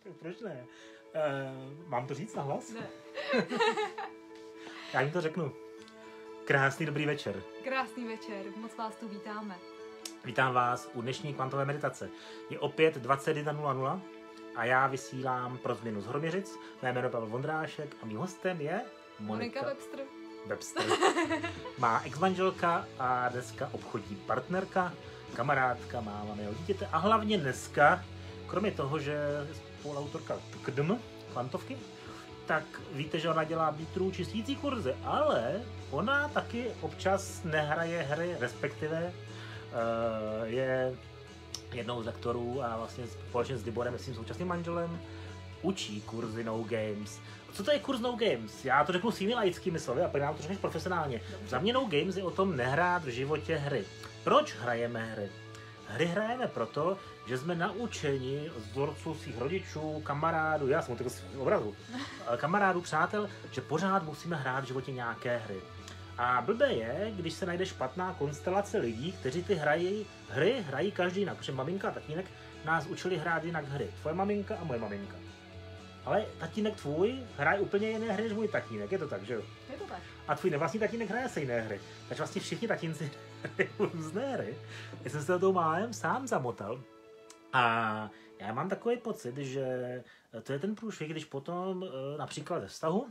Proč ne? Mám to říct nahlas? Ne. Já jim to řeknu. Krásný dobrý večer. Krásný večer, moc vás tu vítáme. Vítám vás u dnešní kvantové meditace. Je opět 21:00 a já vysílám pro změnu z Hroměřic. Mé jméno je Pavel Vondrášek a mým hostem je Monika Webster. Má ex-manželka a dneska obchodní partnerka, kamarádka, máma mého dítěte a hlavně dneska, kromě toho, že je spoluautorka kvantovky, tak víte, že ona dělá Beatrů čistící kurzy, ale ona taky občas nehraje hry, respektive je jednou z lektorů a vlastně společně s Liborem, svým současným manželem, učí kurzy No Games. Co to je kurz No Games? Já to řeknu svými laickými slovy a pak nám to řekneš profesionálně. Za mě No Games je o tom nehrát v životě hry. Proč hrajeme hry? Hry hrajeme proto, že jsme naučeni z vzorců svých rodičů, kamarádů, já jsem z obrazu, kamarádů, přátel, že pořád musíme hrát v životě nějaké hry. A blbé je, když se najde špatná konstelace lidí, kteří ty hry hrají každý jinak, protože maminka a tatínek nás učili hrát jinak hry. Tvoje maminka a moje maminka. Ale tatínek tvůj hraje úplně jiné hry než můj tatínek, je to tak, že jo? Je to tak. A tvůj nevlastní tatínek hraje se jiné hry. Takže vlastně všichni tatínci hrají různé hry. Já jsem se do toho málem sám zamotal. A já mám takový pocit, že to je ten průšvih, když potom například ve vztahu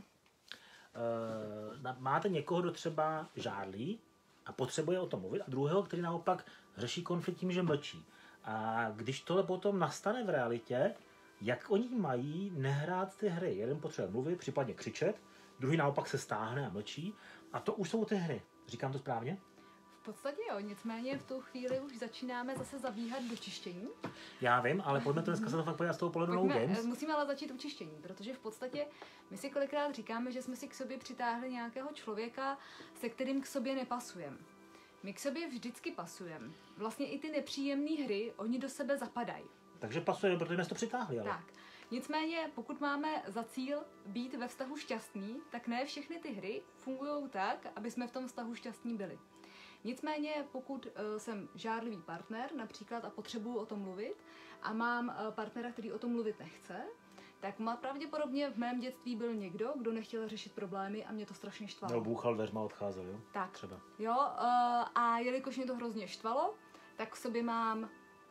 máte někoho, kdo třeba žádlí a potřebuje o tom mluvit a druhého, který naopak řeší konflikt tím, že mlčí. A když tohle potom nastane v realitě, jak oni mají nehrát ty hry? Jeden potřebuje mluvit, případně křičet, druhý naopak se stáhne a mlčí. A to už jsou ty hry. Říkám to správně? V podstatě jo, nicméně v tu chvíli už začínáme zase zabíhat do čištění. Já vím, ale pojďme to dneska se to fakt podívat z toho pohledu No Games. Musíme ale začít u čištění, protože v podstatě my si kolikrát říkáme, že jsme si k sobě přitáhli nějakého člověka, se kterým k sobě nepasujeme. My k sobě vždycky pasujeme. Vlastně i ty nepříjemné hry, oni do sebe zapadají. Takže pasujeme, protože jsme to přitáhli, ale. Tak. Nicméně, pokud máme za cíl být ve vztahu šťastný, tak ne všechny ty hry fungují tak, aby jsme v tom vztahu šťastní byli. Nicméně, pokud jsem žádlivý partner například a potřebuju o tom mluvit a mám partnera, který o tom mluvit nechce, tak pravděpodobně v mém dětství byl někdo, kdo nechtěl řešit problémy a mě to strašně štvalo. No, bouchal dveřma, odcházel, jo? Tak. Třeba. Jo, a jelikož mě to hrozně štvalo, tak v sobě mám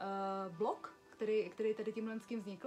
blok, který tady tímhle s tím vznikl.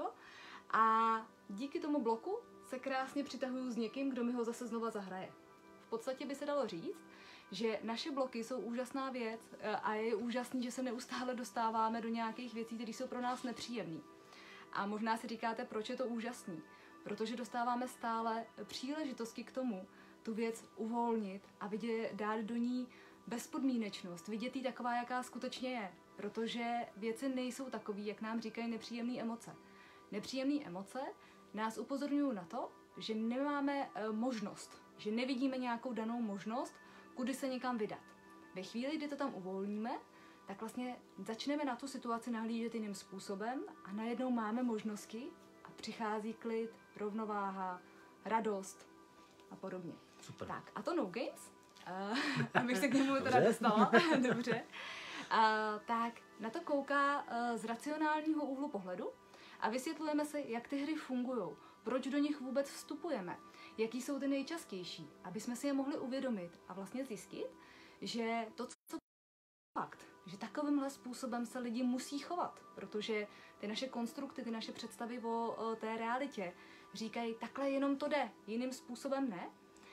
A díky tomu bloku se krásně přitahuju s někým, kdo mi ho zase znova zahraje. V podstatě by se dalo říct, že naše bloky jsou úžasná věc a je úžasný, že se neustále dostáváme do nějakých věcí, které jsou pro nás nepříjemné. A možná si říkáte, proč je to úžasný. Protože dostáváme stále příležitosti k tomu tu věc uvolnit a dát do ní bezpodmínečnost, vidět jí taková, jaká skutečně je. Protože věci nejsou takový, jak nám říkají nepříjemné emoce. Nepříjemné emoce nás upozorňují na to, že nemáme možnost, že nevidíme nějakou danou možnost, kudy se někam vydat. Ve chvíli, kdy to tam uvolníme, tak vlastně začneme na tu situaci nahlížet jiným způsobem a najednou máme možnosti a přichází klid, rovnováha, radost a podobně. Super. Tak, a to No Games, abych se k němu teda dostala, dobře, tak na to kouká z racionálního úhlu pohledu a vysvětlujeme si, jak ty hry fungují, proč do nich vůbec vstupujeme, jaký jsou ty nejčastější, aby jsme si je mohli uvědomit a vlastně zjistit, že to, co fakt, že takovýmhle způsobem se lidi musí chovat, protože ty naše konstrukty, ty naše představy o té realitě říkají, takhle jenom to jde, jiným způsobem ne,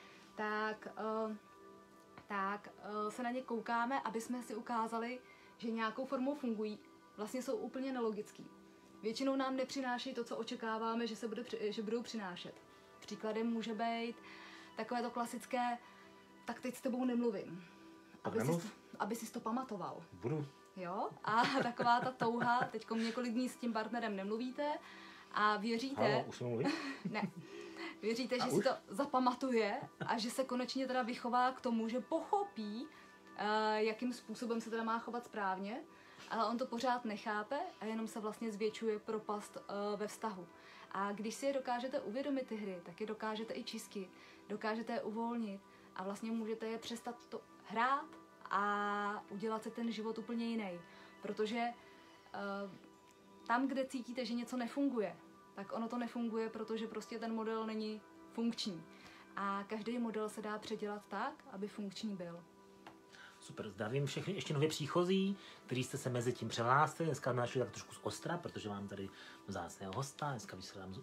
tak se na ně koukáme, aby jsme si ukázali, že nějakou formou fungují, vlastně jsou úplně nelogický. Většinou nám nepřinášejí to, co očekáváme, že budou přinášet. Příkladem může být takové to klasické, tak teď s tebou nemluvím. Aby si to pamatoval. Budu. Jo? A taková ta touha, teďko několik dní s tím partnerem nemluvíte a věříte... Halo, už mluví? Ne. Věříte, že si to zapamatuje a že se konečně teda vychová k tomu, že pochopí, jakým způsobem se teda má chovat správně, ale on to pořád nechápe a jenom se vlastně zvětšuje propast ve vztahu. A když si je dokážete uvědomit ty hry, tak je dokážete i čistit, dokážete je uvolnit a vlastně můžete je přestat to hrát a udělat si ten život úplně jiný. Protože tam, kde cítíte, že něco nefunguje, tak ono to nefunguje, protože prostě ten model není funkční. A každý model se dá předělat tak, aby funkční byl. Super, zdravím všechny ještě nově příchozí, kteří jste se mezi tím přehlásili. Dneska jsme našli tak trošku z ostra, protože mám tady vzácného hosta. Dneska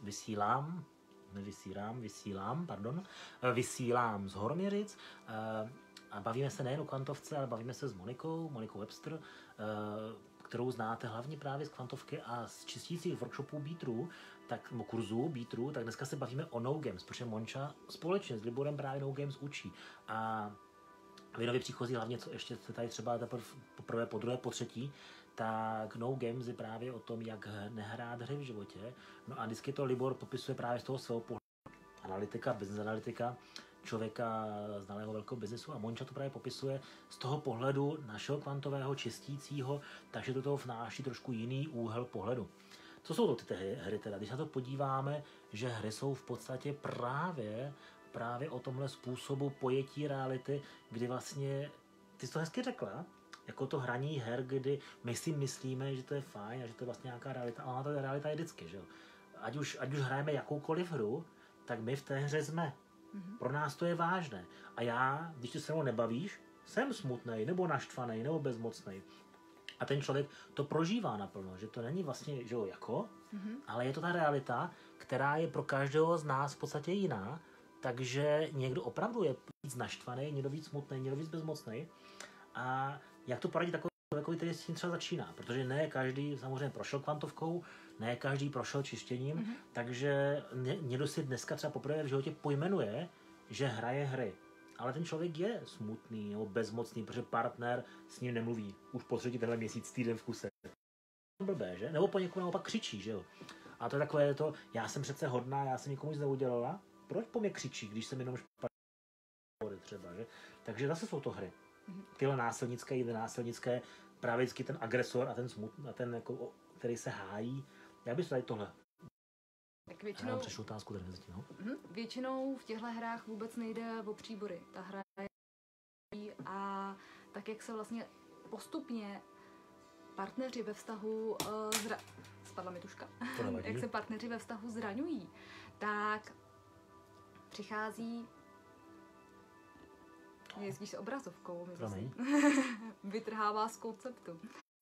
vysílám z Horoměřic. A bavíme se nejen o kvantovce, ale bavíme se s Monikou Webster, kterou znáte hlavně právě z kvantovky a z čistících workshopů beatrů, nebo kurzů beatrů, tak dneska se bavíme o No Games, protože Monča společně s Liborem právě No Games učí. A vy nově příchozí, hlavně co ještě se tady třeba poprvé, po druhé, po třetí, tak No Games je právě o tom, jak nehrát hry v životě. No a vždycky to Libor popisuje právě z toho svého pohledu analytika, business analytika, člověka znalého velkého biznesu, a Monča to právě popisuje z toho pohledu našeho kvantového čistícího, takže do toho vnáší trošku jiný úhel pohledu. Co jsou to ty hry teda? Když se na to podíváme, že hry jsou v podstatě právě o tomhle způsobu pojetí reality, kdy vlastně, ty jsi to hezky řekla, jako to hraní her, kdy my si myslíme, že to je fajn a že to je vlastně nějaká realita, ale ta realita je vždycky, že jo. Ať už hrajeme jakoukoliv hru, tak my v té hře jsme. Pro nás to je vážné. A já, když ty se mnou nebavíš, jsem smutnej, nebo naštvaný, nebo bezmocnej. A ten člověk to prožívá naplno, že to není vlastně, že jo, ale je to ta realita, která je pro každého z nás v podstatě jiná, takže někdo opravdu je víc naštvaný, někdo víc smutný, někdo víc bezmocný. A jak to poradit takový, který s tím třeba začíná? Protože ne každý samozřejmě prošel kvantovkou, ne každý prošel čištěním, takže někdo si dneska třeba poprvé v životě pojmenuje, že hraje hry. Ale ten člověk je smutný nebo bezmocný, protože partner s ním nemluví. Už po třetí tenhle měsíc, týden v kuse. Blbé, že? Nebo po někomu naopak křičí, že jo? A to je takové to, já jsem přece hodná, já jsem nikomu nic neudělala. Proč po mě křičí, když jsem jenom špatný třeba, že? Takže zase jsou to hry. Tyhle násilnické, právě vždycky ten agresor a ten smutný, a ten, jako, který se hájí. Já bych tady tohle. Tak většinou, přešlu otázku tady mezi tím, no? Většinou v těchto hrách vůbec nejde o příbory. Ta hra je a tak, jak se vlastně postupně partneři ve vztahu spadla mi tuška. Jak se partneři ve vztahu zraňují, tak přichází jezdíš s obrazovkou, vytrhává z konceptu.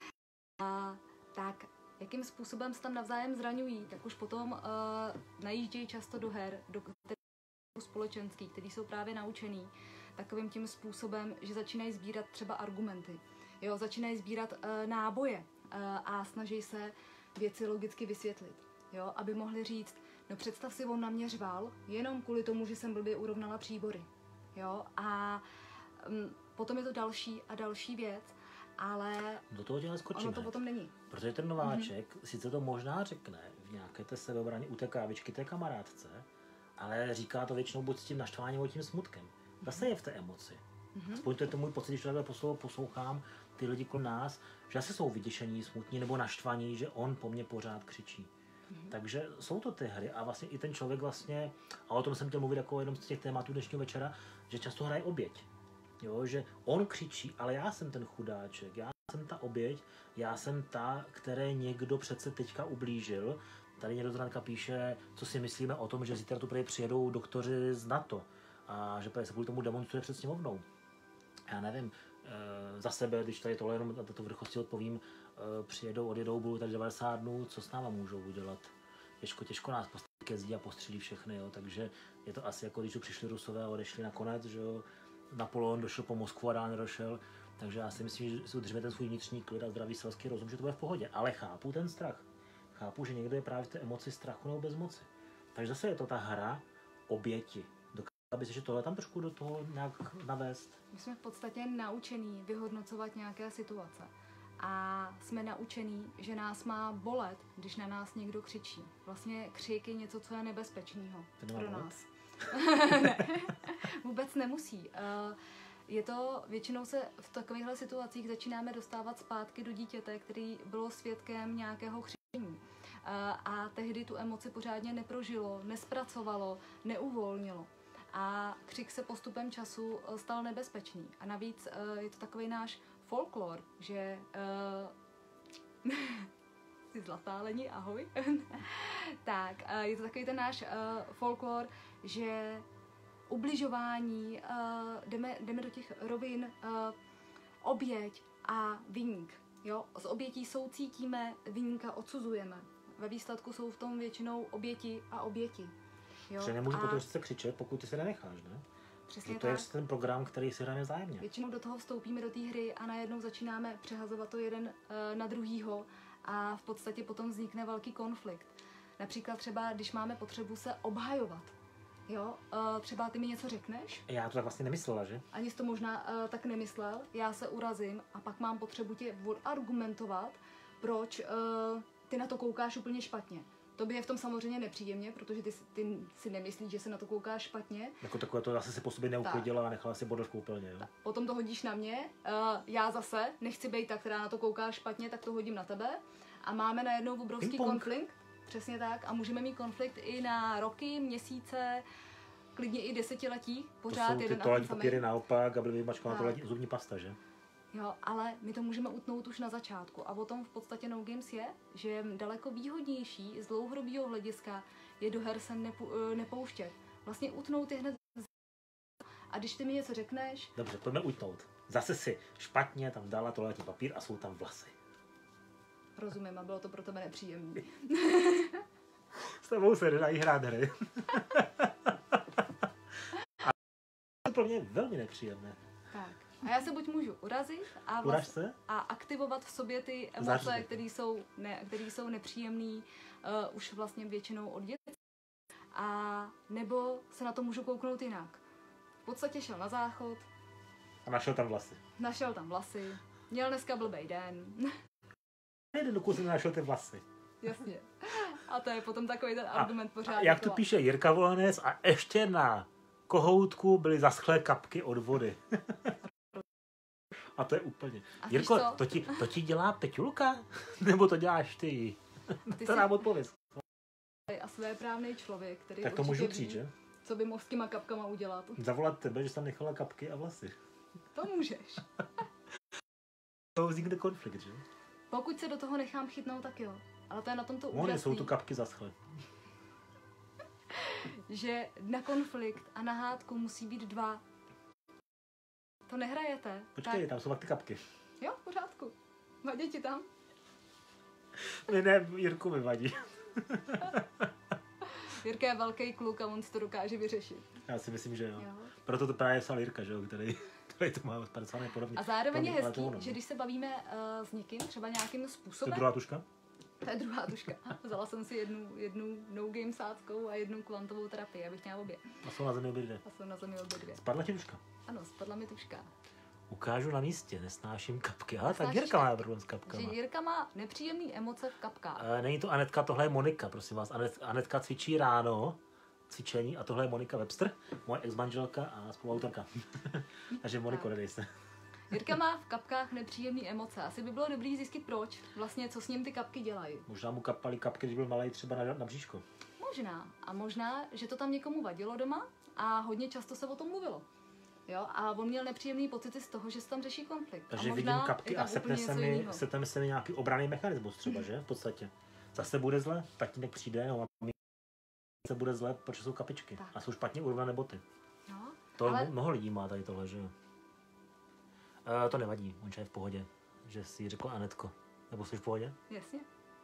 A tak jakým způsobem se tam navzájem zraňují, tak už potom najíždějí často do her, do společenských, který jsou právě naučený takovým tím způsobem, že začínají sbírat třeba argumenty, jo, začínají sbírat náboje a snaží se věci logicky vysvětlit, jo, aby mohli říct, no představ si, on na mě řval, jenom kvůli tomu, že jsem blbě urovnala příbory, jo, a potom je to další a další věc, ale do toho tě skočíme. Ono to potom není. Protože ten nováček sice to možná řekne v nějaké té sebeobraně u té kávičky té kamarádce, ale říká to většinou buď s tím naštváním, nebo tím smutkem. Zase je v té emoci. Aspoň to je to můj pocit, když tohle poslouchám ty lidi kolem nás, že asi jsou vyděšení, smutní nebo naštvaní, že on po mně pořád křičí. Takže jsou to ty hry a vlastně i ten člověk vlastně, a o tom jsem chtěl mluvit jako jednom z těch tématů dnešního večera, že často hraje oběť. Jo, že on křičí, ale já jsem ten chudáček, já jsem ta oběť, já jsem ta, které někdo přece teďka ublížil. Tady někdo z píše, co si myslíme o tom, že zítra tu přijedou doktoři z NATO a že se kvůli tomu demonstruje před sněmovnou. Já nevím, za sebe, když tady tohle jenom na to vrchosti odpovím, přijedou, odjedou, budou tady 90 dnů, co s náma můžou udělat? Těžko nás postaví ke zdi a postřílí všechny, jo? Takže je to asi jako když tu přišli Rusové a odešli nakonec, že jo? Napoleon došel po Moskvu a dál nedošel, takže já si myslím, že si udržíme ten svůj vnitřní klid a zdravý selský rozum, že to bude v pohodě, ale chápu ten strach. Chápu, že někdo je právě v té emoci strachu nebo bezmoci. Takže zase je to ta hra oběti. Dokázala by se tohle tam trošku do toho nějak navést? My jsme v podstatě naučení vyhodnocovat nějaké situace. A jsme naučení, že nás má bolet, když na nás někdo křičí. Vlastně křik je něco, co je nebezpečného pro nás. Ne, vůbec nemusí. Je to, většinou se v takovýchhle situacích začínáme dostávat zpátky do dítěte, který bylo svědkem nějakého křičení. A tehdy tu emoci pořádně neprožilo, nespracovalo, neuvolnilo. A křik se postupem času stal nebezpečný. A navíc je to takový náš folklor, že Ty zlatá leni, ahoj. Tak, je to takový ten náš folklor, že ubližování, jdeme do těch rovin, oběť a viník. Jo? Z obětí soucítíme, viníka odsuzujeme. Ve výsledku jsou v tom většinou oběti a oběti. Jo? Že nemůžu potom se křičet, pokud ty se nenecháš, ne? Přesně to je ten program, který si hrajeme vzájemně. Většinou do toho vstoupíme do té hry a najednou začínáme přehazovat to jeden na druhýho a v podstatě potom vznikne velký konflikt. Například třeba, když máme potřebu se obhajovat. Jo, třeba ty mi něco řekneš. Já to tak vlastně nemyslela, že? Ani jsi to možná tak nemyslel. Já se urazím a pak mám potřebu tě argumentovat, proč ty na to koukáš úplně špatně. To by je v tom samozřejmě nepříjemně, protože ty si nemyslíš, že se na to koukáš špatně. Jako takové to zase se po sobě neuklidila a nechala si bodl v koupelně, jo? Potom to hodíš na mě, já zase nechci být ta, která na to kouká špatně, tak to hodím na tebe. A máme najednou obrovský konflikt. Přesně tak. A můžeme mít konflikt i na roky, měsíce, klidně i desetiletí. Pořád to jsou jeden ty toaletní papíry naopak a byly vymačkovaná toaletní zubní pasta, že? Jo, ale my to můžeme utnout už na začátku. A o tom v podstatě No Games je, že je daleko výhodnější z dlouhodobého hlediska je do her se nepouštět. Vlastně utnout je hned. A když ty mi něco řekneš... Dobře, pojďme utnout. Zase si špatně tam dala toaletní papír a jsou tam vlasy. Rozumím, a bylo to pro tebe nepříjemné. S tebou se nedají hrát hry. A to pro mě je velmi nepříjemné. Tak. A já se buď můžu urazit a aktivovat v sobě ty emoce, které jsou nepříjemné už vlastně většinou od dětství. A nebo se na to můžu kouknout jinak. V podstatě šel na záchod. A našel tam vlasy. Měl dneska blbej den. Jeden dokud jsem našel ty vlasy. Jasně. A to je potom takový ten argument pořád. Jak to píše Jirka Volanec, a ještě na kohoutku byly zaschlé kapky od vody. A to je úplně. Jirko, to ti dělá Peťulka? Nebo to děláš ty? To nám odpověz. A svéprávný člověk, který tak to můžu přijít, že? Co by mohl s těma kapkama udělat? Zavolat tebe, že jsi tam nechala kapky a vlasy. To můžeš. To vznikne konflikt, že? Pokud se do toho nechám chytnout, tak jo. Ale to je na tom to úžasný. Jsou tu kapky zaschlé. Že na konflikt a na hádku musí být dva. To nehrajete. Počkej, tak... tam jsou ty kapky. Jo, v pořádku. Vadí ti tam? Ne, Jirku mi vadí. Jirka je velký kluk a on si to dokáže vyřešit. Já si myslím, že jo. Proto to právě psal Jirka, že jo, který to má zpracované podobně. A zároveň je hezký, že když se bavíme s někým, třeba nějakým způsobem... To je druhá tuška? To je druhá tuška. Vzala jsem si jednu No Game sáckou a jednu kvantovou terapii, abych měla obě. A jsou na zemi obě dvě. Spadla ti tuška? Ano, spadla mi tuška. Ukážu na místě, nesnáším kapky. Ale tak Jirka má problém s kapkama. Že Jirka má nepříjemné emoce v kapkách. Není to Anetka, tohle je Monika, prosím vás. Anetka cvičí ráno, cvičení, a tohle je Monika Webster, moje ex-manželka a spoluautorka. Takže Moniko, nedej se. Jirka má v kapkách nepříjemné emoce. Asi by bylo dobrý zjistit proč. Vlastně, co s ním ty kapky dělají. Možná mu kapaly kapky, když byl malej, třeba na bříško. Možná. A možná, že to tam někomu vadilo doma a hodně často se o tom mluvilo. Jo? A on měl nepříjemný pocity z toho, že se tam řeší konflikt. Takže vidím kapky a setne se mi nějaký obranný mechanismus třeba, že? V podstatě. Zase bude zle, tatínek přijde, no a se bude zle, protože jsou kapičky. Tak. A jsou špatně urvané boty. No, to mnoho lidí má tady tohle, že jo? To nevadí, on je v pohodě, že si řekla Anetko. Nebo jsi v pohodě? Jasně.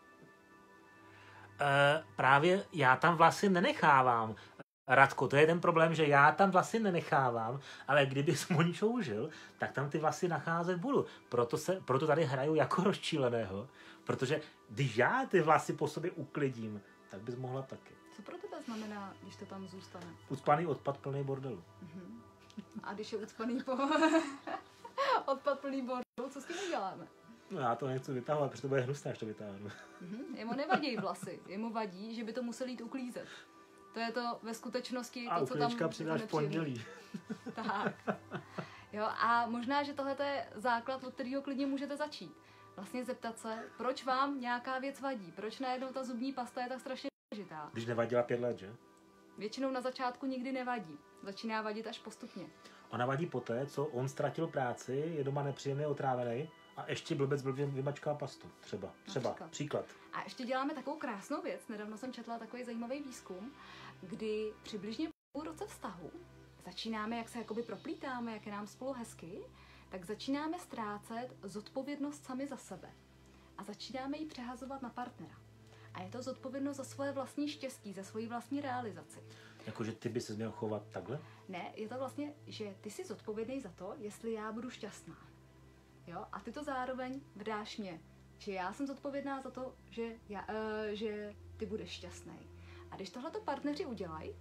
Právě já tam vlasy nenechávám. Radko, to je ten problém, že já tam vlasy nenechávám, ale kdyby s Moničou žil, tak tam ty vlasy nacházet budu. Proto tady hraju jako rozčíleného, protože když já ty vlasy po sobě uklidím, tak bys mohla taky. Co pro tebe znamená, když to tam zůstane? Ucpaný odpad plný bordelu. A když je ucpaný odpad plný bordelu, co s tím uděláme? No já to nechci vytahovat, protože to bude hnusné, až to vytáhnu. Jemu nevadí vlasy, jemu vadí, že by to musel jít uklízet. To je to ve skutečnosti to, co tam... A uklíčka přidáš v pondělí. Tak. Jo, a možná, že tohle je základ, od kterého klidně můžete začít. Vlastně zeptat se, proč vám nějaká věc vadí, proč najednou ta zubní pasta je tak strašně důležitá. Když nevadila 5 let, že? Většinou na začátku nikdy nevadí. Začíná vadit až postupně. Ona vadí poté, co on ztratil práci, je doma nepříjemně otrávený A ještě blbec blbě vymačká pastu. Třeba. Příklad. A ještě děláme takovou krásnou věc. Nedávno jsem četla takový zajímavý výzkum, kdy přibližně půl roce vztahu začínáme, jak se jakoby proplítáme, jak je nám spolu hezky, tak začínáme ztrácet zodpovědnost sami za sebe. A začínáme ji přehazovat na partnera. A je to zodpovědnost za svoje vlastní štěstí, za svoji vlastní realizaci. Jakože ty by se měl chovat takhle? Ne, je to vlastně, že ty jsi zodpovědný za to, jestli já budu šťastná. Jo? A ty to zároveň vdáš mě, že já jsem zodpovědná za to, že ty budeš šťastný. A když tohleto partneři udělají...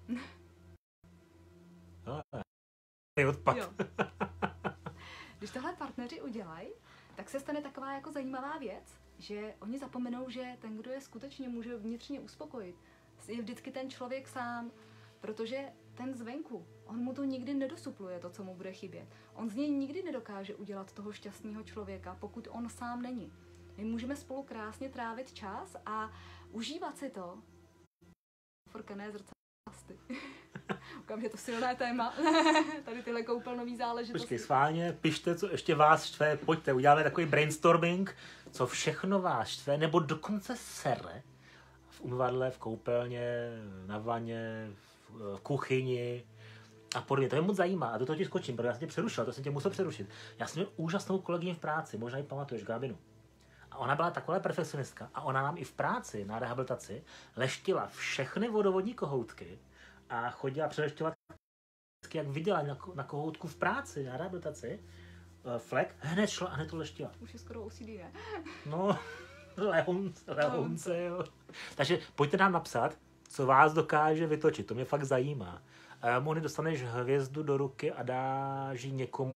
Odpad. Jo. Když tohle partneři udělají, tak se stane taková jako zajímavá věc, že oni zapomenou, že ten, kdo je skutečně může vnitřně uspokojit, je vždycky ten člověk sám, protože ten zvenku, on mu to nikdy nedosupluje, to, co mu bude chybět. On z něj nikdy nedokáže udělat toho šťastného člověka, pokud on sám není. My můžeme spolu krásně trávit čas a užívat si to. Forkané zrcadlo. Ukám, že to silné téma. Tady tyhle koupelnový záležitosti. Počkej, schválně, pište, co ještě vás štve, pojďte, uděláme takový brainstorming, co všechno vás štve, nebo dokonce sere v umyvadle, v koupelně, na vaně, v kuchyni a podobně. To mě moc zajímá a do toho ti skočím, protože já jsem tě přerušil, to jsem tě musel přerušit. Já jsem měl úžasnou kolegyni v práci, možná ji pamatuješ, Gábinu. A ona byla taková perfekcionistka a ona nám i v práci na rehabilitaci leštila všechny vodovodní kohoutky a chodila přelešťovat, jak viděla na kohoutku v práci, na rehabilitaci, flek, hned šla a hned to leštila. Už je skoro OCD, ne? No, lehonce, jo. Takže pojďte nám napsat, co vás dokáže vytočit, to mě fakt zajímá. Moni, dostaneš hvězdu do ruky a dáš ji někomu.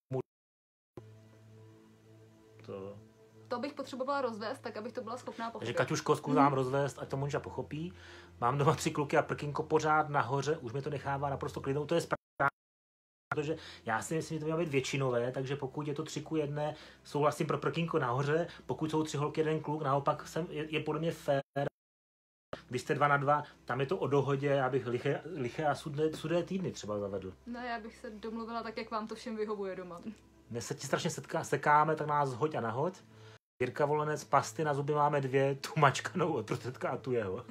To bych potřebovala rozvést, tak abych to byla schopná pochopit. Takže Kaťuško, zkusám rozvést, ať to Monča pochopí. Mám doma 3 kluky a prkínko pořád nahoře, už mi to nechává naprosto klidnou, to je správně, protože já si myslím, že to mělo být většinové, takže pokud je to 3:1, souhlasím pro prkínko nahoře, pokud jsou 3 holky, 1 kluk, naopak je podle mě fér. Když jste 2 na 2, tam je to o dohodě, já bych liché a sudé týdny třeba zavedl. No, já bych se domluvila tak, jak vám to všem vyhovuje doma. Dnes se ti strašně sekáme, tak nás hoď a nahoď. Jirka Volenec, pasty na zuby máme 2, tu mačkanou od prostředka a tu jeho.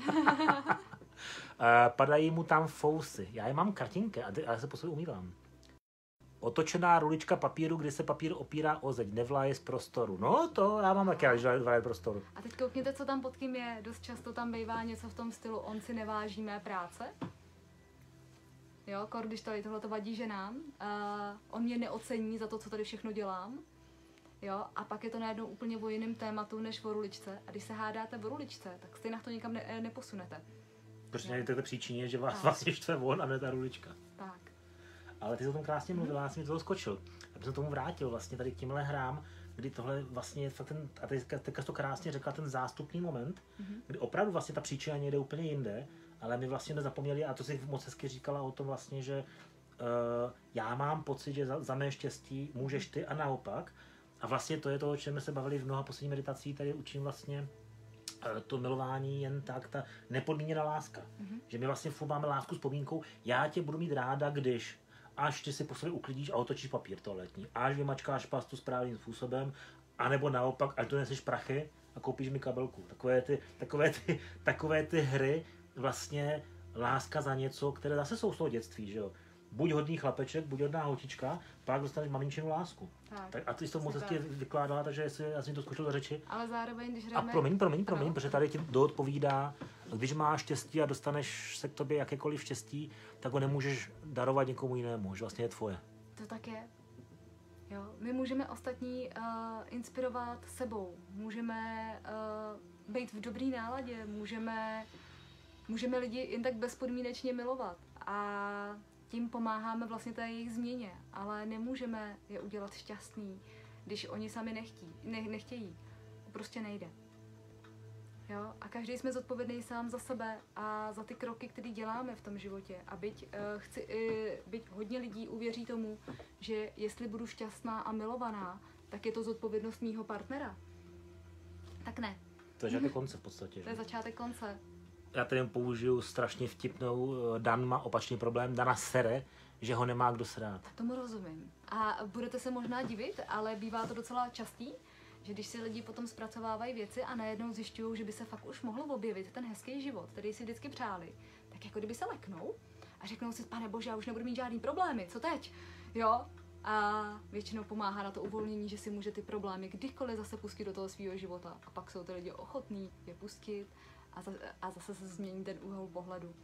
Padají mu tam fousy. Já je mám kratinké, ale se po sobě umývám. Otočená rulička papíru, kdy se papír opírá o zeď, nevláje z prostoru. No to já mám taky rád, že nevláje z prostoru. A teď koukněte, co tam pod tím je. Dost často tam bývá něco v tom stylu, on si neváží mé práce. Jo, když tohle to vadí ženám. On mě neocení za to, co tady všechno dělám. Jo, a pak je to najednou úplně o jiném tématu než o ruličce. A když se hádáte o ruličce, tak stejně to nikam neposunete. Protože je to příčině, že vás vlastně štve on a ne ta rulička. Tak. Ale ty jsi o tom krásně mluvila, já jsem mi toho skočil. Já bych se tomu vrátil vlastně tady k těmhle hrám, kdy tohle vlastně je fakt ten, a teďka to krásně řekla, ten zástupný moment, kdy opravdu vlastně ta příčina někde úplně jinde, ale my vlastně nezapomněli, a to si moc hezky říkala o tom vlastně, že já mám pocit, že za mé štěstí můžeš ty a naopak. A vlastně to je to, o čem jsme se bavili v mnoha posledních meditací, tady učím vlastně to milování jen tak, ta nepodmíněná láska. Že my vlastně furt máme lásku s podmínkou, já tě budu mít ráda, když až ty si po sobě uklidíš a otočíš papír toaletní, až vymačkáš pastu správným způsobem, anebo naopak, až doneseš prachy a koupíš mi kabelku. Takové ty hry, vlastně láska za něco, které zase jsou z toho dětství, že jo. Buď hodný chlapeček, buď hodná holčička, pak dostaneš maminčinu lásku. Tak, a ty jsi to moc hezky vykládala, takže já jsem to skočil do řeči. Ale zároveň, když jdeme... A promiň, protože tady ti doodpovídá, když máš štěstí a dostaneš se k tobě jakékoliv štěstí, tak ho nemůžeš darovat někomu jinému, že vlastně je tvoje. To tak je. Jo, my můžeme ostatní inspirovat sebou, můžeme být v dobrý náladě, můžeme lidi jen tak bezpodmínečně milovat a tím pomáháme vlastně té jejich změně, ale nemůžeme je udělat šťastný, když oni sami nechtějí. To prostě nejde. Jo? A každý jsme zodpovědný sám za sebe a za ty kroky, které děláme v tom životě. A byť hodně lidí uvěří tomu, že jestli budu šťastná a milovaná, tak je to zodpovědnost mýho partnera. Tak ne. To je začátek konce v podstatě. To je začátek konce. Já tady použiju strašně vtipnou, Dan má opačný problém, Dana sere, že ho nemá kdo srát. Tomu rozumím. A budete se možná divit, ale bývá to docela častý, že když si lidi potom zpracovávají věci a najednou zjišťují, že by se fakt už mohl objevit ten hezký život, který si vždycky přáli, tak jako kdyby se leknou a řeknou si, pane bože, já už nebudu mít žádný problémy, co teď? Jo? A většinou pomáhá na to uvolnění, že si může ty problémy kdykoliv zase pustit do toho svého života. A pak jsou ty lidi ochotní je pustit a zase se změní ten úhel pohledu.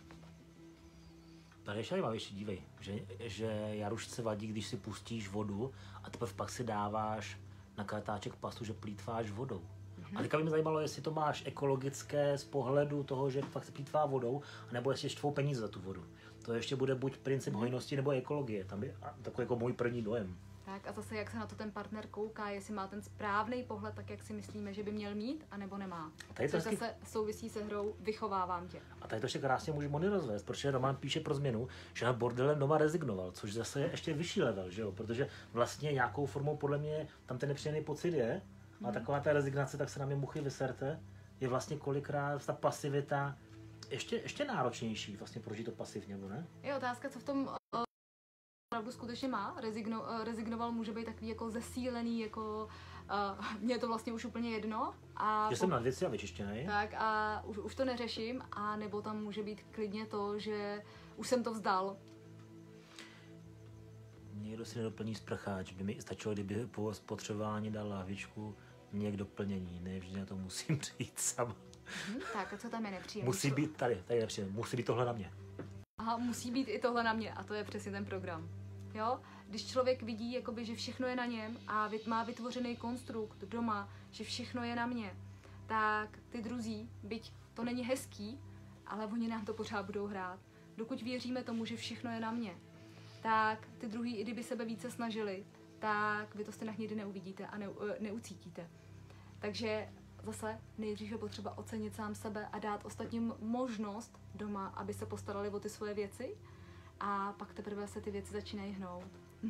Tady ještě zajímavější, dívej, že jarušce vadí, když si pustíš vodu a teprve pak si dáváš na kartáček pastu, že plýtváš vodou. A teďka by mě zajímalo, jestli to máš ekologické z pohledu toho, že fakt se plýtvá vodou, nebo jestli štvou peníze za tu vodu. To ještě bude buď princip hojnosti nebo ekologie. Tam je takový jako můj první dojem. Tak a zase jak se na to ten partner kouká, jestli má ten správný pohled, tak jak si myslíme, že by měl mít, anebo nemá. Což zase souvisí se hrou Vychovávám tě. A tady to ještě krásně může Moni rozvést, protože Roman píše pro změnu, že na bordelem doma rezignoval, což zase je ještě vyšší level, že jo? Protože vlastně nějakou formou podle mě tam ten nepříjemný pocit je, a taková ta rezignace, tak se na mě muchy vyserte, je vlastně kolikrát ta pasivita ještě náročnější vlastně prožít to pasivně, ne? Je otázka, co v tom opravdu skutečně má. Rezignoval může být takový jako zesílený, jako mně je to vlastně už úplně jedno. Že jsem nad věci a vyčištěnej. Tak a už to neřeším, a nebo tam může být klidně to, že už jsem to vzdal. Někdo si nedoplní sprcháč, by mi stačilo, kdyby po spotřebování dal lahvičku mě k doplnění, ne vždy na to musím přijít sama. Tak a co tam je nepříjemné? Musí být tady je nepříjemné, musí být tohle na mě. Aha, musí být i tohle na mě, a to je přesně ten program. Jo? Když člověk vidí, jakoby, že všechno je na něm a má vytvořený konstrukt doma, že všechno je na mě, tak ty druzí, byť to není hezký, ale oni nám to pořád budou hrát. Dokud věříme tomu, že všechno je na mě, tak ty druhý, i kdyby sebe více snažili, tak vy to stejně nikdy neuvidíte a neucítíte. Takže zase nejdřív je potřeba ocenit sám sebe a dát ostatním možnost doma, aby se postarali o ty svoje věci, a pak teprve se ty věci začínají hnout.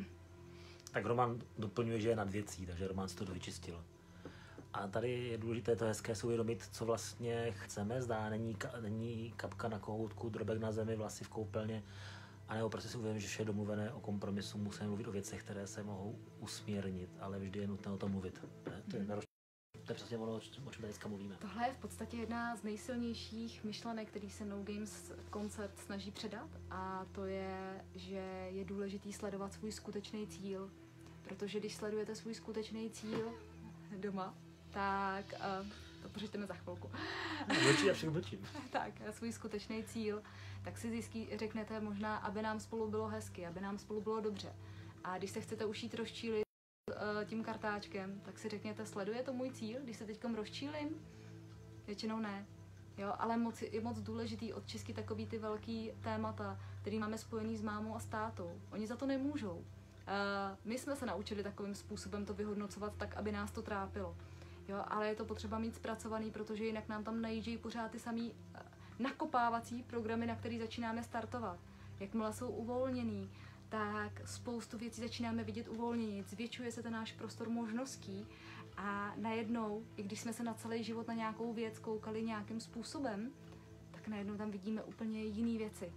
Tak Roman doplňuje, že je nad věcí, takže Roman si to vyčistil. A tady je důležité to hezké si uvědomit, co vlastně chceme. Zdá, není kapka na kohoutku, drobek na zemi, vlasy v koupelně. A nebo prostě si uvědomit, že vše je domluvené o kompromisu, musíme mluvit o věcech, které se mohou usměrnit, ale vždy je nutné o tom mluvit. To je přesně ono, o čem dneska mluvíme. Tohle je v podstatě jedna z nejsilnějších myšlenek, který se No Games koncept snaží předat, a to je, že je důležitý sledovat svůj skutečný cíl. Protože když sledujete svůj skutečný cíl doma, tak to pořeďte za chvilku. Mlčí a však mlčím. Tak, svůj skutečný cíl, tak si řeknete možná, aby nám spolu bylo hezky, aby nám spolu bylo dobře. A když se chcete ušít rozčílit tím kartáčkem, tak si řekněte, sleduje to můj cíl, když se teďkom rozčílim? Většinou ne. Jo, ale je moc důležitý odčistit takový ty velký témata, který máme spojený s mámou a s tátou. Oni za to nemůžou. My jsme se naučili takovým způsobem to vyhodnocovat tak, aby nás to trápilo. Jo, ale je to potřeba mít zpracovaný, protože jinak nám tam najíždějí pořád ty samý nakopávací programy, na který začínáme startovat. Jakmile jsou uvolněný, tak spoustu věcí začínáme vidět uvolnění, zvětšuje se ten náš prostor možností a najednou, i když jsme se na celý život na nějakou věc koukali nějakým způsobem, tak najednou tam vidíme úplně jiné věci.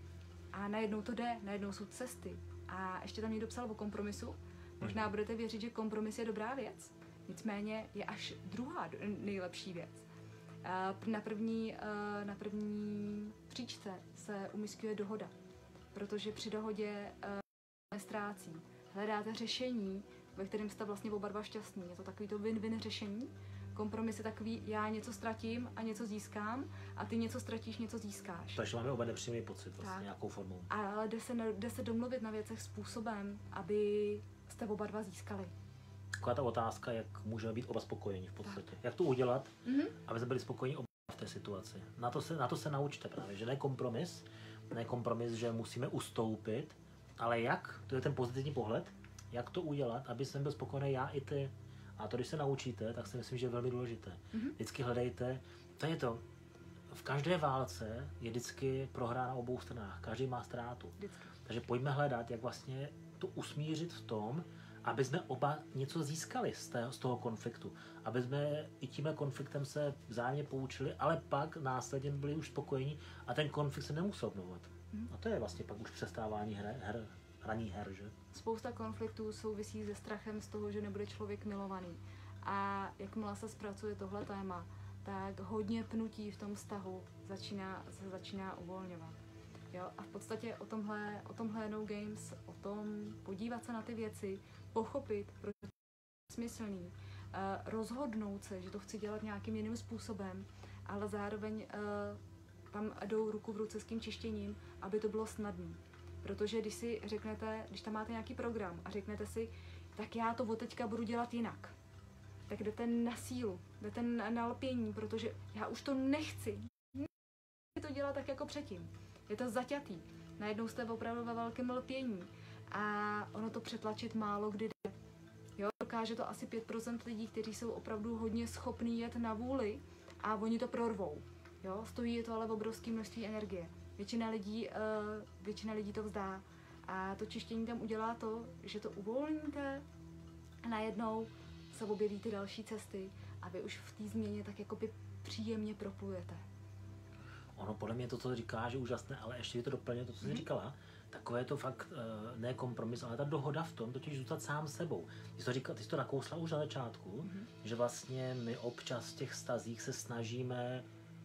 A najednou to jde, najednou jsou cesty. A ještě tam někdo psal o kompromisu. Možná budete věřit, že kompromis je dobrá věc, nicméně je až druhá nejlepší věc. Na první příčce se umisťuje dohoda, protože při dohodě nestrácí. Hledáte řešení, ve kterém jste vlastně oba dva šťastní. Je to takový to win-win řešení. Kompromis je takový, já něco ztratím a něco získám, a ty něco ztratíš, něco získáš. Takže máme oba nepříjemný pocit vlastně nějakou formou. Ale jde se domluvit na věcech způsobem, aby jste oba dva získali. Taková ta otázka, jak můžeme být oba spokojení v podstatě. Tak. Jak to udělat, aby jsme byli spokojení oba v té situaci. Na to se naučte právě, že ne kompromis, že musíme ustoupit, ale jak, to je ten pozitivní pohled, jak to udělat, aby jsem byl spokojený já i ty. A to, když se naučíte, tak si myslím, že je velmi důležité. Vždycky hledejte, to je to, v každé válce je vždycky prohra na obou stranách, každý má ztrátu. Vždycky. Takže pojďme hledat, jak vlastně to usmířit v tom, aby jsme oba něco získali z toho konfliktu. Aby jsme i tímhle konfliktem se vzájemně poučili, ale pak následně byli už spokojení a ten konflikt se nemusel obnovovat. A to je vlastně pak už přestávání hraní her, že? Spousta konfliktů souvisí se strachem z toho, že nebude člověk milovaný. A jakmile se zpracuje tohle téma, tak hodně pnutí v tom vztahu začíná uvolňovat. Jo? A v podstatě o tomhle No Games, o tom podívat se na ty věci, pochopit, proč je to smyslný, rozhodnout se, že to chci dělat nějakým jiným způsobem, ale zároveň tam jdou ruku v ruce s tím čištěním, aby to bylo snadné. Protože když si řeknete, když tam máte nějaký program a řeknete si, tak já to od teďka budu dělat jinak, tak jdete na sílu, jdete na lpění, protože já už to nechci to dělat tak jako předtím. Je to zaťatý. Najednou jste opravdu ve velkém lpění a ono to přetlačit málo kdy jde. Jo, dokáže to asi 5% lidí, kteří jsou opravdu hodně schopní jet na vůli a oni to prorvou. Jo, stojí je to ale v obrovské množství energie. Většina lidí to vzdá a to čištění tam udělá to, že to uvolníte a najednou se objeví ty další cesty a vy už v té změně tak jakoby příjemně proplujete. Ono podle mě to, co říkáš, je úžasné, ale ještě to doplně to, co jsi říkala. Takové to fakt ne kompromis, ale ta dohoda v tom, totiž zůstat sám sebou. Ty jsi to nakousla už na začátku, že vlastně my občas v těch vztazích se snažíme,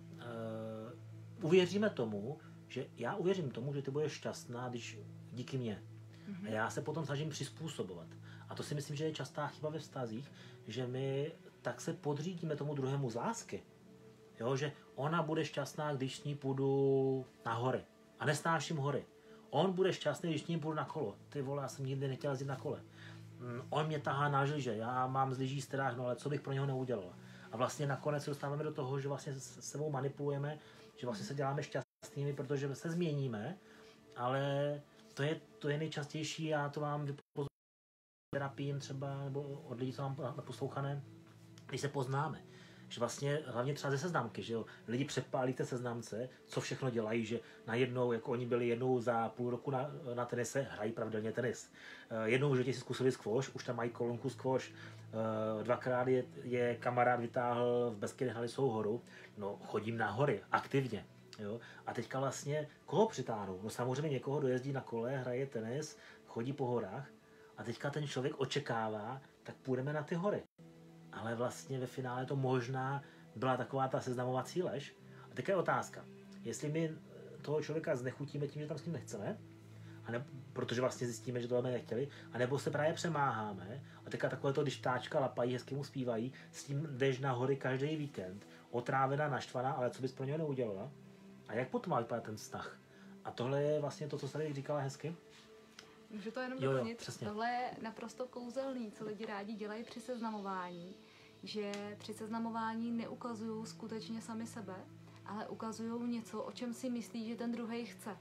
uvěříme tomu, že já uvěřím tomu, že ty budeš šťastná, když díky mně. A já se potom snažím přizpůsobovat. A to si myslím, že je častá chyba ve vztazích, že my tak se podřídíme tomu druhému z lásky. Jo, že ona bude šťastná, když s ní půjdu na hory. A nesnáším hory. On bude šťastný, když s ním půjdu na kolo. Ty vole, já jsem nikdy nechtěl jezdit na kole. On mě tahá na lyže, já mám z lyží strach, no ale co bych pro něho neudělal. A vlastně nakonec se dostáváme do toho, že vlastně s sebou manipulujeme, že vlastně se děláme šťastnými, protože se změníme, ale to je nejčastější, já to vám vypozoruji terapii třeba, nebo od lidí, co mám naposlouchané, když se poznáme. Že vlastně hlavně třeba ze seznamky, že jo, lidi přepálí té seznamce, co všechno dělají, že najednou, jako oni byli jednou za půl roku na tenise, hrají pravidelně tenis. Jednou v životě si zkusili squash, už tam mají kolonku squash. Dvakrát je kamarád vytáhl v Beskydech na Lisou horu, no chodím na hory, aktivně. Jo? A teďka vlastně koho přitáhnou? No samozřejmě někoho, kdo jezdí na kole, hraje tenis, chodí po horách a teďka ten člověk očekává, tak půjdeme na ty hory. Ale vlastně ve finále to možná byla taková ta seznamovací lež. A teď je otázka, jestli my toho člověka znechutíme tím, že tam s ním nechceme, protože vlastně zjistíme, že to máme nechtěli, anebo se právě přemáháme a teďka takové to, když ptáčka lapají, hezky mu zpívají, s tím jdeš na hory každý víkend, otrávená, naštvaná, ale co bys pro něho neudělala? A jak potom má vypadat ten vztah? A tohle je vlastně to, co jsi tady říkala hezky. Můžu to jenom doplnit? Tohle je naprosto kouzelný, co lidi rádi dělají při seznamování, že při seznamování neukazují skutečně sami sebe, ale ukazují něco, o čem si myslí, že ten druhej chce.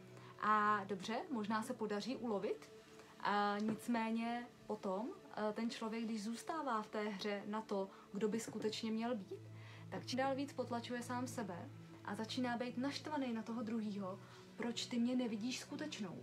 A dobře, možná se podaří ulovit, a nicméně potom ten člověk, když zůstává v té hře na to, kdo by skutečně měl být, tak čím dál víc potlačuje sám sebe a začíná být naštvaný na toho druhýho, proč ty mě nevidíš skutečnou.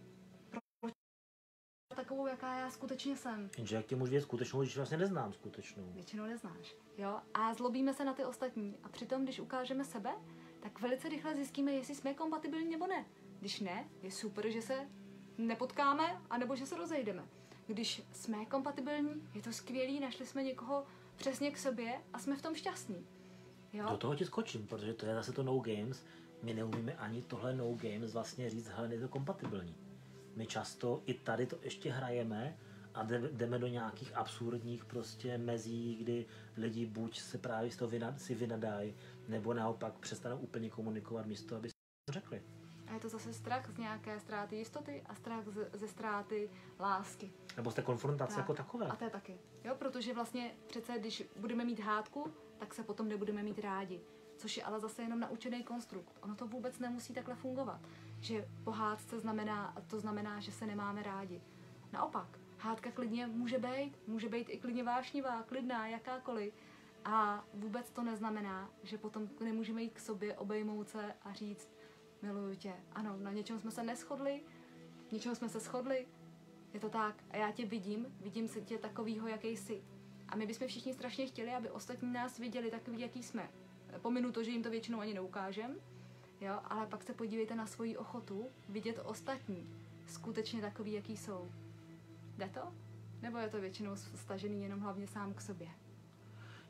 Takovou, jaká já skutečně jsem. Jenže jak tě můžu vědět skutečnou, když vlastně neznám skutečnou. Většinou neznáš, jo? A zlobíme se na ty ostatní. A přitom, když ukážeme sebe, tak velice rychle zjistíme, jestli jsme kompatibilní nebo ne. Když ne, je super, že se nepotkáme, anebo že se rozejdeme. Když jsme kompatibilní, je to skvělý, našli jsme někoho přesně k sobě a jsme v tom šťastní. Jo? Do toho ti skočím, protože to je zase to No Games. My neumíme ani tohle No Games vlastně říct, hele, je to kompatibilní. My často i tady to ještě hrajeme a jdeme do nějakých absurdních prostě mezí, kdy lidi buď se právě z toho si vynadají, nebo naopak přestanou úplně komunikovat místo, aby si to řekli. A je to zase strach z nějaké ztráty jistoty a strach ze ztráty lásky. Nebo z té konfrontace jako takové. A to je taky. Jo, protože vlastně přece, když budeme mít hádku, tak se potom nebudeme mít rádi. Což je ale zase jenom naučený konstrukt. Ono to vůbec nemusí takhle fungovat. Že po hádce znamená, že se nemáme rádi. Naopak, hádka klidně může být i klidně vášnivá, klidná, jakákoliv. A vůbec to neznamená, že potom nemůžeme jít k sobě, obejmout se a říct, miluju tě. Ano, na něčem jsme se neshodli, v něčem jsme se shodli, je to tak. A já tě vidím se tě takovýho, jaký jsi. A my bychom všichni strašně chtěli, aby ostatní nás viděli takový, jaký jsme. Pominu to, že jim to většinou ani neukážem, jo, ale pak se podívejte na svoji ochotu vidět ostatní skutečně takový, jaký jsou. Jde to? Nebo je to většinou stažený jenom hlavně sám k sobě?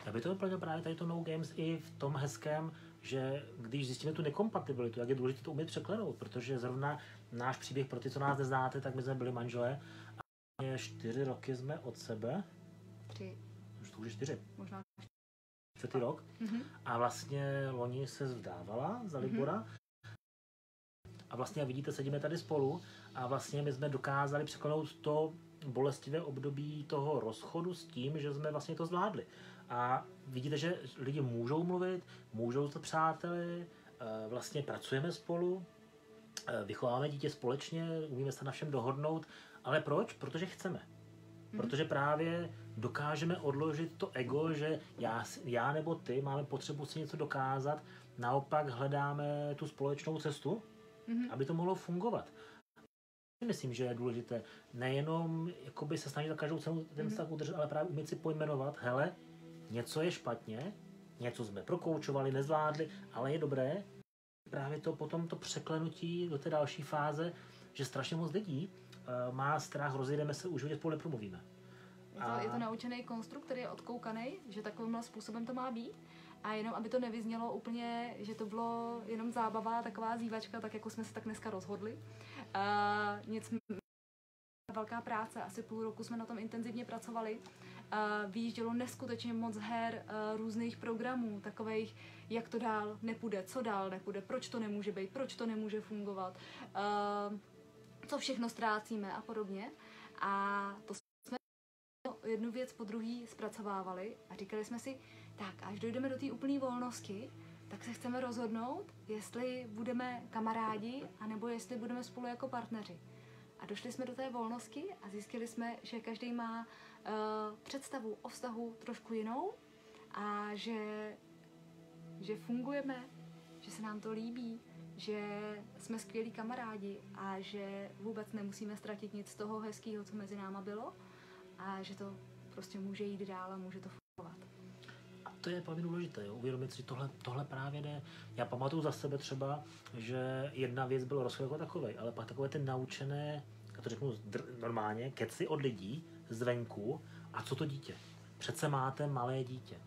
Aby to vyplnilo právě tady to No Games i v tom hezkém, že když zjistíme tu nekompatibilitu, jak je důležité to umět překlenout, protože zrovna náš příběh pro ty, co nás neznáte, tak my jsme byli manželé a 4 roky jsme od sebe. 3. Už 4. Možná 4. rok. A vlastně loni se vzdávala za Libora. A vlastně vidíte, sedíme tady spolu a vlastně my jsme dokázali překlenout to bolestivé období toho rozchodu s tím, že jsme vlastně to zvládli. A vidíte, že lidi můžou mluvit, můžou to přáteli, vlastně pracujeme spolu, vychováváme dítě společně, umíme se na všem dohodnout, ale proč? Protože chceme. Protože právě dokážeme odložit to ego, že já nebo ty máme potřebu si něco dokázat, naopak hledáme tu společnou cestu, aby to mohlo fungovat. Myslím, že je důležité nejenom jakoby se snažit za každou cenu ten vztah udržet, ale právě umět si pojmenovat, hele, něco je špatně, něco jsme prokoučovali, nezvládli, ale je dobré právě to potom to překlenutí do té další fáze, že strašně moc lidí má strach, rozjedeme se, už hodně spolu nepromluvíme. Je to naučený konstrukt, který je odkoukaný, že takovýmhle způsobem to má být. A jenom, aby to nevyznělo úplně, že to bylo jenom zábava, taková zývačka, tak jako jsme se tak dneska rozhodli. Velká práce, asi půl roku jsme na tom intenzivně pracovali. Vyjíždělo neskutečně moc her, různých programů, takových, jak to dál nepůjde, co dál nepůjde, proč to nemůže být, proč to nemůže fungovat, co všechno ztrácíme a podobně. A to jsme jednu věc po druhý zpracovávali a říkali jsme si, tak až dojdeme do té úplné volnosti, tak se chceme rozhodnout, jestli budeme kamarádi, anebo jestli budeme spolu jako partneři. A došli jsme do té volnosti a zjistili jsme, že každý má představu o vztahu trošku jinou a že fungujeme, že se nám to líbí, že jsme skvělí kamarádi a že vůbec nemusíme ztratit nic z toho hezkého, co mezi náma bylo a že to prostě může jít dál a může to fungovat. A to je velmi důležité, jo? Uvědomit si, tohle právě jde. Já pamatuju za sebe třeba, že jedna věc bylo rozchod jako takovej, ale pak takové ty naučené, já to řeknu normálně, keci od lidí zvenku, a co to dítě? Přece máte malé dítě.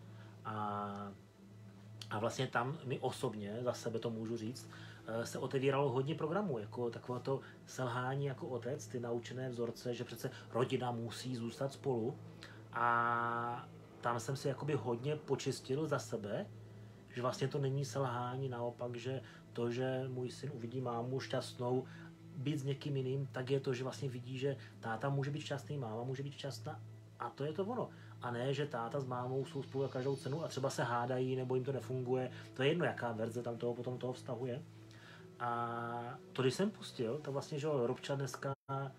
A vlastně tam my osobně, za sebe to můžu říct, se otevíralo hodně programů, jako takové to selhání jako otec, ty naučené vzorce, že přece rodina musí zůstat spolu. A tam jsem si jakoby hodně počistil za sebe, že vlastně to není selhání, naopak, že to, že můj syn uvidí mámu šťastnou, být s někým jiným, tak je to, že vlastně vidí, že táta může být šťastný, máma může být šťastná a to je to ono. A ne, že táta s mámou jsou spolu za každou cenu a třeba se hádají nebo jim to nefunguje. To je jedno, jaká verze tam potom toho vztahu je. A to, když jsem pustil, tak vlastně, že Robča dneska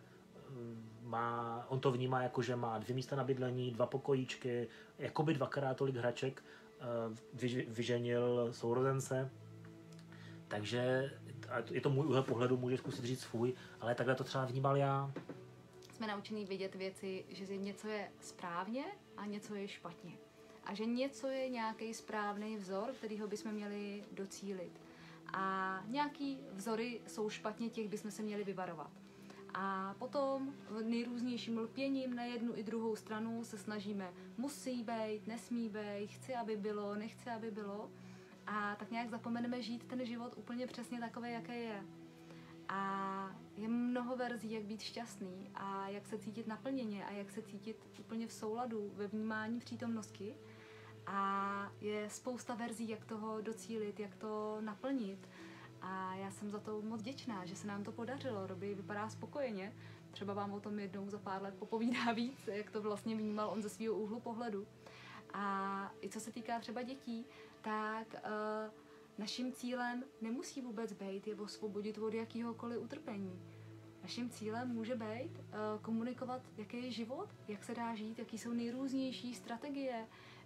on to vnímá jako, že má 2 místa na bydlení, 2 pokojíčky, jakoby 2krát tolik hraček, vyženil sourozence. Takže je to můj úhel pohledu, může zkusit říct svůj, ale takhle to třeba vnímal já. Jsme naučení vidět věci, že něco je správně a něco je špatně. A že něco je nějaký správný vzor, kterýho bychom měli docílit. A nějaký vzory jsou špatně, těch bychom se měli vyvarovat. A potom nejrůznějším lpěním na jednu i druhou stranu se snažíme musí být, nesmí být, chci, aby bylo, nechci, aby bylo. A tak nějak zapomeneme žít ten život úplně přesně takový, jaký je. A je mnoho verzí, jak být šťastný a jak se cítit naplněně a jak se cítit úplně v souladu ve vnímání přítomnosti. A je spousta verzí, jak toho docílit, jak to naplnit. A já jsem za to moc vděčná, že se nám to podařilo. Robi vypadá spokojeně. Třeba vám o tom jednou za pár let popovídá víc, jak to vlastně vnímal on ze svého úhlu pohledu. A i co se týká třeba dětí, tak naším cílem nemusí vůbec být je osvobodit od jakýhokoliv utrpení. Naším cílem může být komunikovat, jaký je život, jak se dá žít, jaký jsou nejrůznější strategie,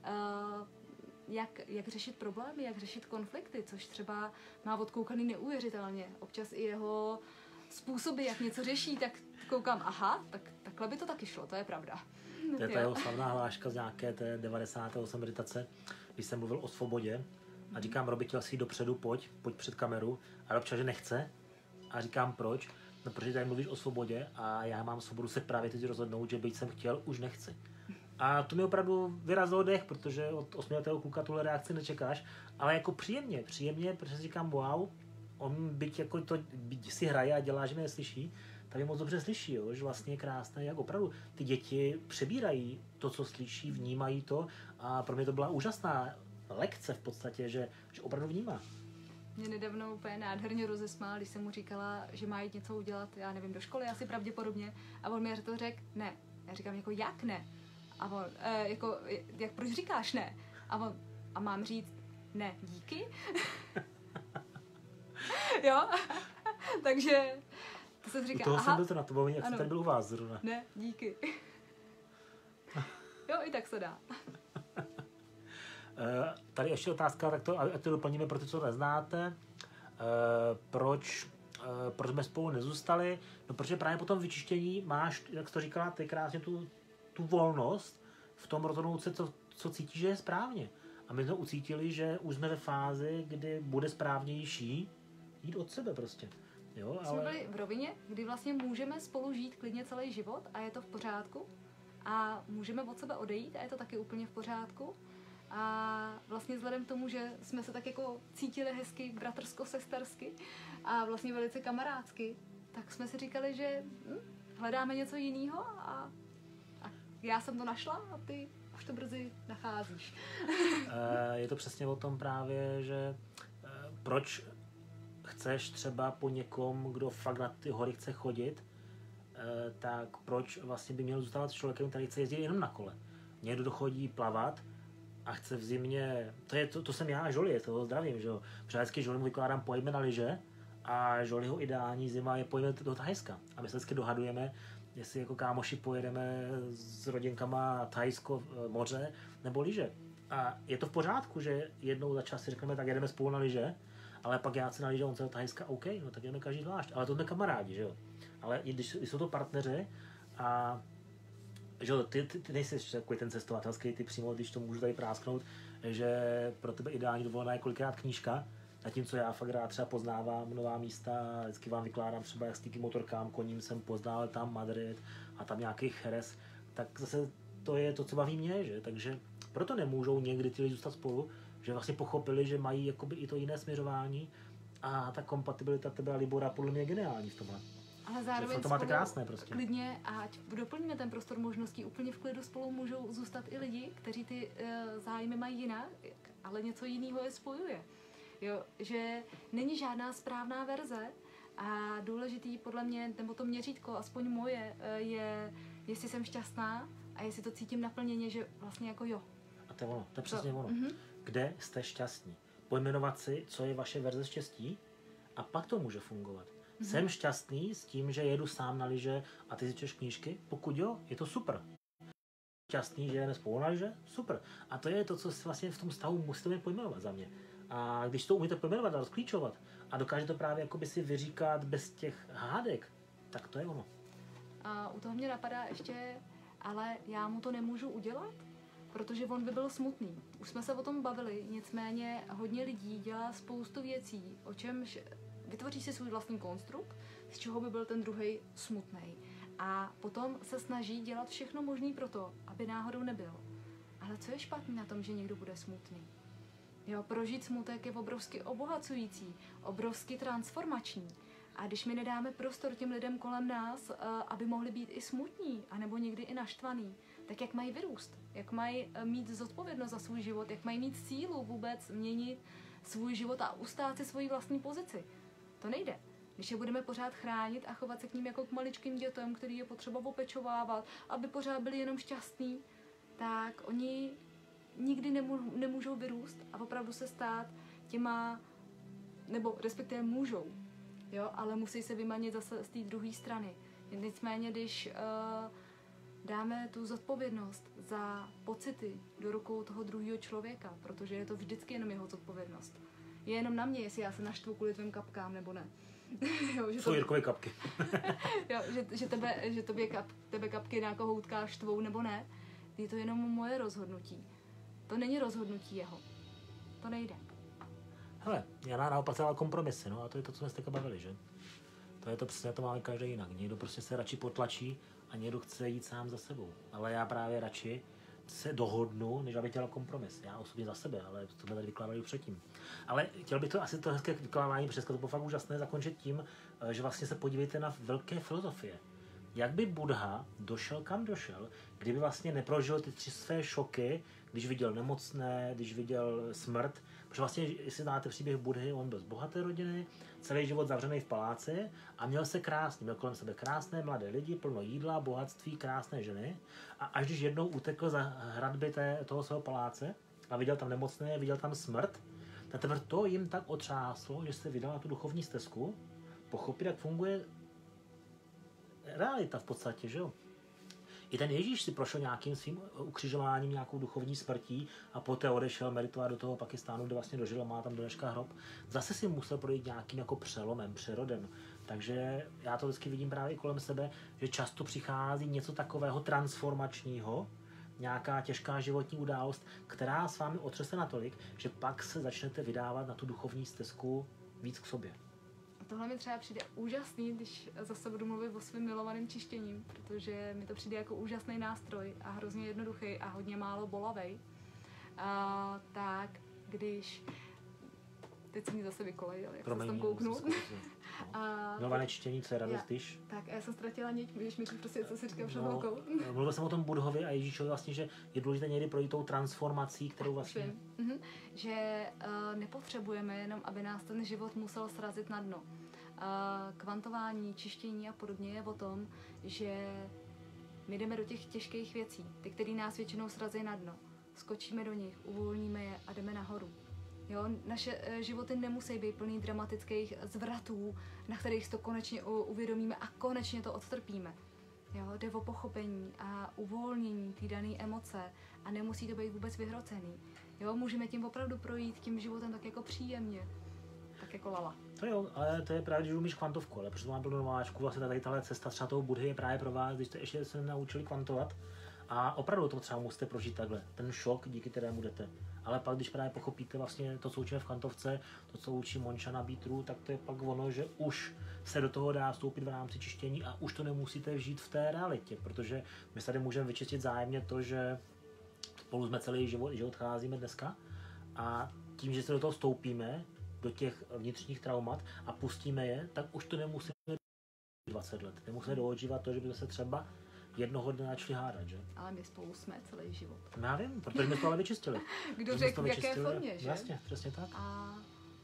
jak řešit problémy, jak řešit konflikty, což třeba má odkoukaný neuvěřitelně. Občas i jeho způsoby, jak něco řeší, tak koukám, aha, takhle by to taky šlo, to je pravda. To je ta jeho slavná hláška z nějaké té 98 meditace, když jsem mluvil o svobodě a říkám, Robi, chtěl si jít dopředu, pojď před kameru a Robča, že nechce a říkám, proč? No, protože tady mluvíš o svobodě a já mám svobodu se právě teď rozhodnout, že byť jsem chtěl, už nechci. A to mi opravdu vyrazilo dech, protože od 8letého kluka tuhle reakci nečekáš, ale jako příjemně, protože si říkám, wow, on byť si hraje a dělá, že mě neslyší, tak je moc dobře slyší, jo? Že vlastně je krásné, jak opravdu ty děti přebírají to, co slyší, vnímají to a pro mě to byla úžasná lekce v podstatě, že opravdu vnímá. Mě nedávno úplně nádherně rozesmál, když jsem mu říkala, že má jít něco udělat, já nevím, do školy asi pravděpodobně, a on mi to řekl, ne. Já říkám, jako jak ne? A on, jak proč říkáš ne? A mám říct, ne, díky? Jo? Takže to se říká, u toho jsem byl to na to, jak jsem tady byl u vás zrovna. Ne, díky. Jo, i tak se dá. Tady ještě otázka, tak ať to doplníme pro ty, co neznáte. Proč jsme spolu nezůstali? No, protože právě po tom vyčištění máš, jak jsi to říkala, ty krásně tu volnost v tom rozhodnout se, co cítíš, že je správně. A my jsme ucítili, že už jsme ve fázi, kdy bude správnější jít od sebe prostě. Jo, ale... Jsme byli v rovině, kdy vlastně můžeme spolu žít klidně celý život a je to v pořádku. A můžeme od sebe odejít a je to taky úplně v pořádku. A vlastně vzhledem k tomu, že jsme se tak jako cítili hezky, bratrsko-sestersky a vlastně velice kamarádsky, tak jsme si říkali, že hledáme něco jiného a já jsem to našla a ty už to brzy nacházíš. Je to přesně o tom právě, že proč chceš třeba po někom, kdo fakt na ty hory chce chodit, tak proč vlastně by měl zůstávat s člověkem, který chce jezdit jenom na kole. Někdo chodí plavat a chce v zimě, to jsem já a Žoli, toho zdravím, že jo. Vždycky Žoli mu vykládám pojďme na lyže a Žoliho ideální zima je pojďme do Thajska. A my se vždycky dohadujeme, jestli jako kámoši pojedeme s rodinkama Thajsko, moře nebo lyže. A je to v pořádku, že jednou za čas si řekneme, tak jedeme spolu na lyže, ale pak já chci na lyže, on se do Thajska, OK, no tak jdeme každý zvlášť. Ale to jsme kamarádi, že jo. Ale když jsou to partneři a že jo, ty nejsi takový ten cestovatelský, ty přímo, když to můžu tady prásknout, že pro tebe ideální dovolená je kolikrát knížka, zatímco já fakt rád třeba poznávám nová místa, vždycky vám vykládám třeba, jak s díky motorkám, koním jsem poznal tam Madrid a tam nějaký Jerez, tak zase to je to, co baví mě, že? Takže proto nemůžou někdy ty lidi zůstat spolu, že vlastně pochopili, že mají jakoby i to jiné směřování a ta kompatibilita tebe a Libora podle mě je geniální v tomhle. Ale zároveň to máte krásné prostě. Klidně, ať doplníme ten prostor možností, úplně v klidu spolu můžou zůstat i lidi, kteří ty zájmy mají jinak, ale něco jiného je spojuje. Jo, že není žádná správná verze a důležitý podle mě, nebo to měřítko, aspoň moje, je, jestli jsem šťastná a jestli to cítím naplněně, že vlastně jako jo. A to je ono, to je přesně ono. Kde jste šťastní? Pojmenovat si, co je vaše verze štěstí a pak to může fungovat. Jsem šťastný s tím, že jedu sám na lyže a ty si čteš knížky? Pokud jo, je to super. Šťastný, že jedeme spolu na lyže? Super. A to je to, co vlastně v tom stavu musíte pojmenovat za mě. A když to umíte pojmenovat a rozklíčovat a dokáže to právě jakoby si vyříkat bez těch hádek, tak to je ono. A u toho mě napadá ještě, ale já mu to nemůžu udělat, protože on by byl smutný. Už jsme se o tom bavili, nicméně hodně lidí dělá spoustu věcí, o čemž vytvoří si svůj vlastní konstrukt, z čeho by byl ten druhej smutnej. A potom se snaží dělat všechno možné pro to, aby náhodou nebyl. Ale co je špatný na tom, že někdo bude smutný? Jo, prožít smutek je obrovsky obohacující, obrovsky transformační. A když my nedáme prostor těm lidem kolem nás, aby mohli být i smutní, anebo někdy i naštvaný, tak jak mají vyrůst? Jak mají mít zodpovědnost za svůj život? Jak mají mít sílu vůbec měnit svůj život a ustát si svoji vlastní pozici? To nejde. Když je budeme pořád chránit a chovat se k ním jako k maličkým dětem, který je potřeba opečovávat, aby pořád byli jenom šťastní, tak oni nikdy nemůžou vyrůst a opravdu se stát těma, nebo respektive můžou, jo, ale musí se vymanit zase z té druhé strany. Nicméně, když dáme tu zodpovědnost za pocity do rukou toho druhého člověka, protože je to vždycky jenom jeho zodpovědnost. Je jenom na mě, jestli já se naštvu kvůli tvým kapkám, nebo ne. Jo, že jsou Jirkové kapky. Jo, že tebe kapky na kohoutka štvou, nebo ne. Je to jenom moje rozhodnutí. To není rozhodnutí jeho. To nejde. Hele, já naopak celá kompromisy, no a to je to, co jsme se teďka bavili, že? To je to přesně, to máme každý jinak. Někdo prostě se radši potlačí a někdo chce jít sám za sebou. Ale já právě radši se dohodnu, než aby dělal kompromis. Já osobně za sebe, ale to jsme tady vykládali už předtím. Ale chtěl bych to asi to hezké vykládání, protože to bylo fakt úžasné, zakončit tím, že vlastně se podívejte na velké filozofie. Jak by Buddha došel, kam došel, kdyby vlastně neprožil ty 3 své šoky, když viděl nemocné, když viděl smrt. Protože vlastně, jestli znáte příběh Buddhy, on byl z bohaté rodiny, celý život zavřený v paláci a měl se krásný, měl kolem sebe krásné mladé lidi, plno jídla, bohatství, krásné ženy. A až když jednou utekl za hradby toho svého paláce a viděl tam nemocné, viděl tam smrt, tak teprve to jim tak otřáslo, že se vydal na tu duchovní stezku, pochopit, jak funguje realita v podstatě, že jo. I ten Ježíš si prošel nějakým svým ukřižováním, nějakou duchovní smrtí a poté odešel meditovat do toho Pakistánu, kde vlastně dožil a má tam do dneška hrob. Zase si musel projít nějakým jako přelomem, přerodem. Takže já to vždycky vidím právě i kolem sebe, že často přichází něco takového transformačního, nějaká těžká životní událost, která s vámi otřese natolik, že pak se začnete vydávat na tu duchovní stezku víc k sobě. Tohle mi třeba přijde úžasný, když zase budu mluvit o svým milovaným čištěním, protože mi to přijde jako úžasný nástroj a hrozně jednoduchý a hodně málo bolavej. Tak když... Teď se mi zase vykolejil, jak se tam kouknu. Milované čištění, co je radost, když? Tak já jsem ztratila niť, můžeš mi tu prostě, co si říkám před chvilkou. Mluvil jsem o tom Budhovi a Ježíšovi vlastně, že je důležité někdy projít tou transformací, kterou vlastně... Že nepotřebujeme jenom, aby nás ten život musel srazit na dno. Kvantování, čištění a podobně je o tom, že my jdeme do těch těžkých věcí, ty, které nás většinou srazí na dno. Skočíme do nich, uvolníme je a jdeme nahoru. Jo, naše životy nemusí být plný dramatických zvratů, na kterých to konečně uvědomíme a konečně to odtrpíme. Jo, jde o pochopení a uvolnění té dané emoce a nemusí to být vůbec vyhrocený. Jo, můžeme tím opravdu projít tím životem tak jako příjemně, tak jako lala. To jo, ale to je právě, že umíš kvantovku, ale protože to mám plnou nováčku, vlastně tady tahle cesta třeba toho Budhy je právě pro vás, když jste ještě se naučili kvantovat. A opravdu to třeba musíte prožít takhle, ten šok, díky kterému jdete. Ale pak, když právě pochopíte vlastně to, co učíme v kvantovce, to, co učí Monča na Bítru, tak to je pak ono, že už se do toho dá vstoupit v rámci čištění a už to nemusíte žít v té realitě, protože my tady můžeme vyčistit zájemně to, že spolu jsme celý život, že odcházíme dneska a tím, že se do toho vstoupíme, do těch vnitřních traumat a pustíme je, tak už to nemusíme 20 let. Nemusíme doodžívat to, že by se třeba jednoho dne začali hádat, že? Ale my spolu jsme celý život. Já vím, protože jsme to ale vyčistili. Kdo řekl, v jaké formě, že? Jasně, přesně tak. A...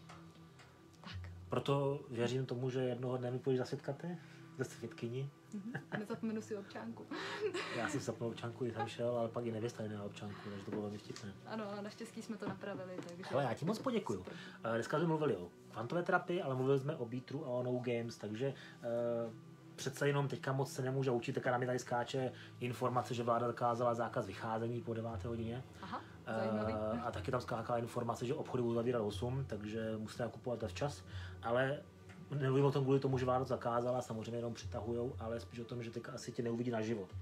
Tak. Proto věřím tomu, že jednoho dne mi půjdeš za svědkaty, ze svědkyni. A nezapomenu si občánku. Já jsem zapomněl občánku, když jsem šel, ale pak i nevěsta neměla občánku, takže to bylo velmi vtipné. Ano, a naštěstí jsme to napravili, takže... Ale já ti moc poděkuju. Dneska jsme mluvili o kvantové terapii, ale mluvili jsme o Bítru a o No Games, takže přece jenom teďka moc se nemůže učit, teďka na mě tady skáče informace, že vláda zakázala zákaz vycházení po 9. hodině. Aha, zajímavý. A taky tam skákala informace, že obchody budou zavírat 8, takže musíte nakupovat včas. Ale nemluvím o tom kvůli tomu, že vláda to zakázala, samozřejmě jenom přitahujou, ale spíš o tom, že teďka asi tě neuvidí na život.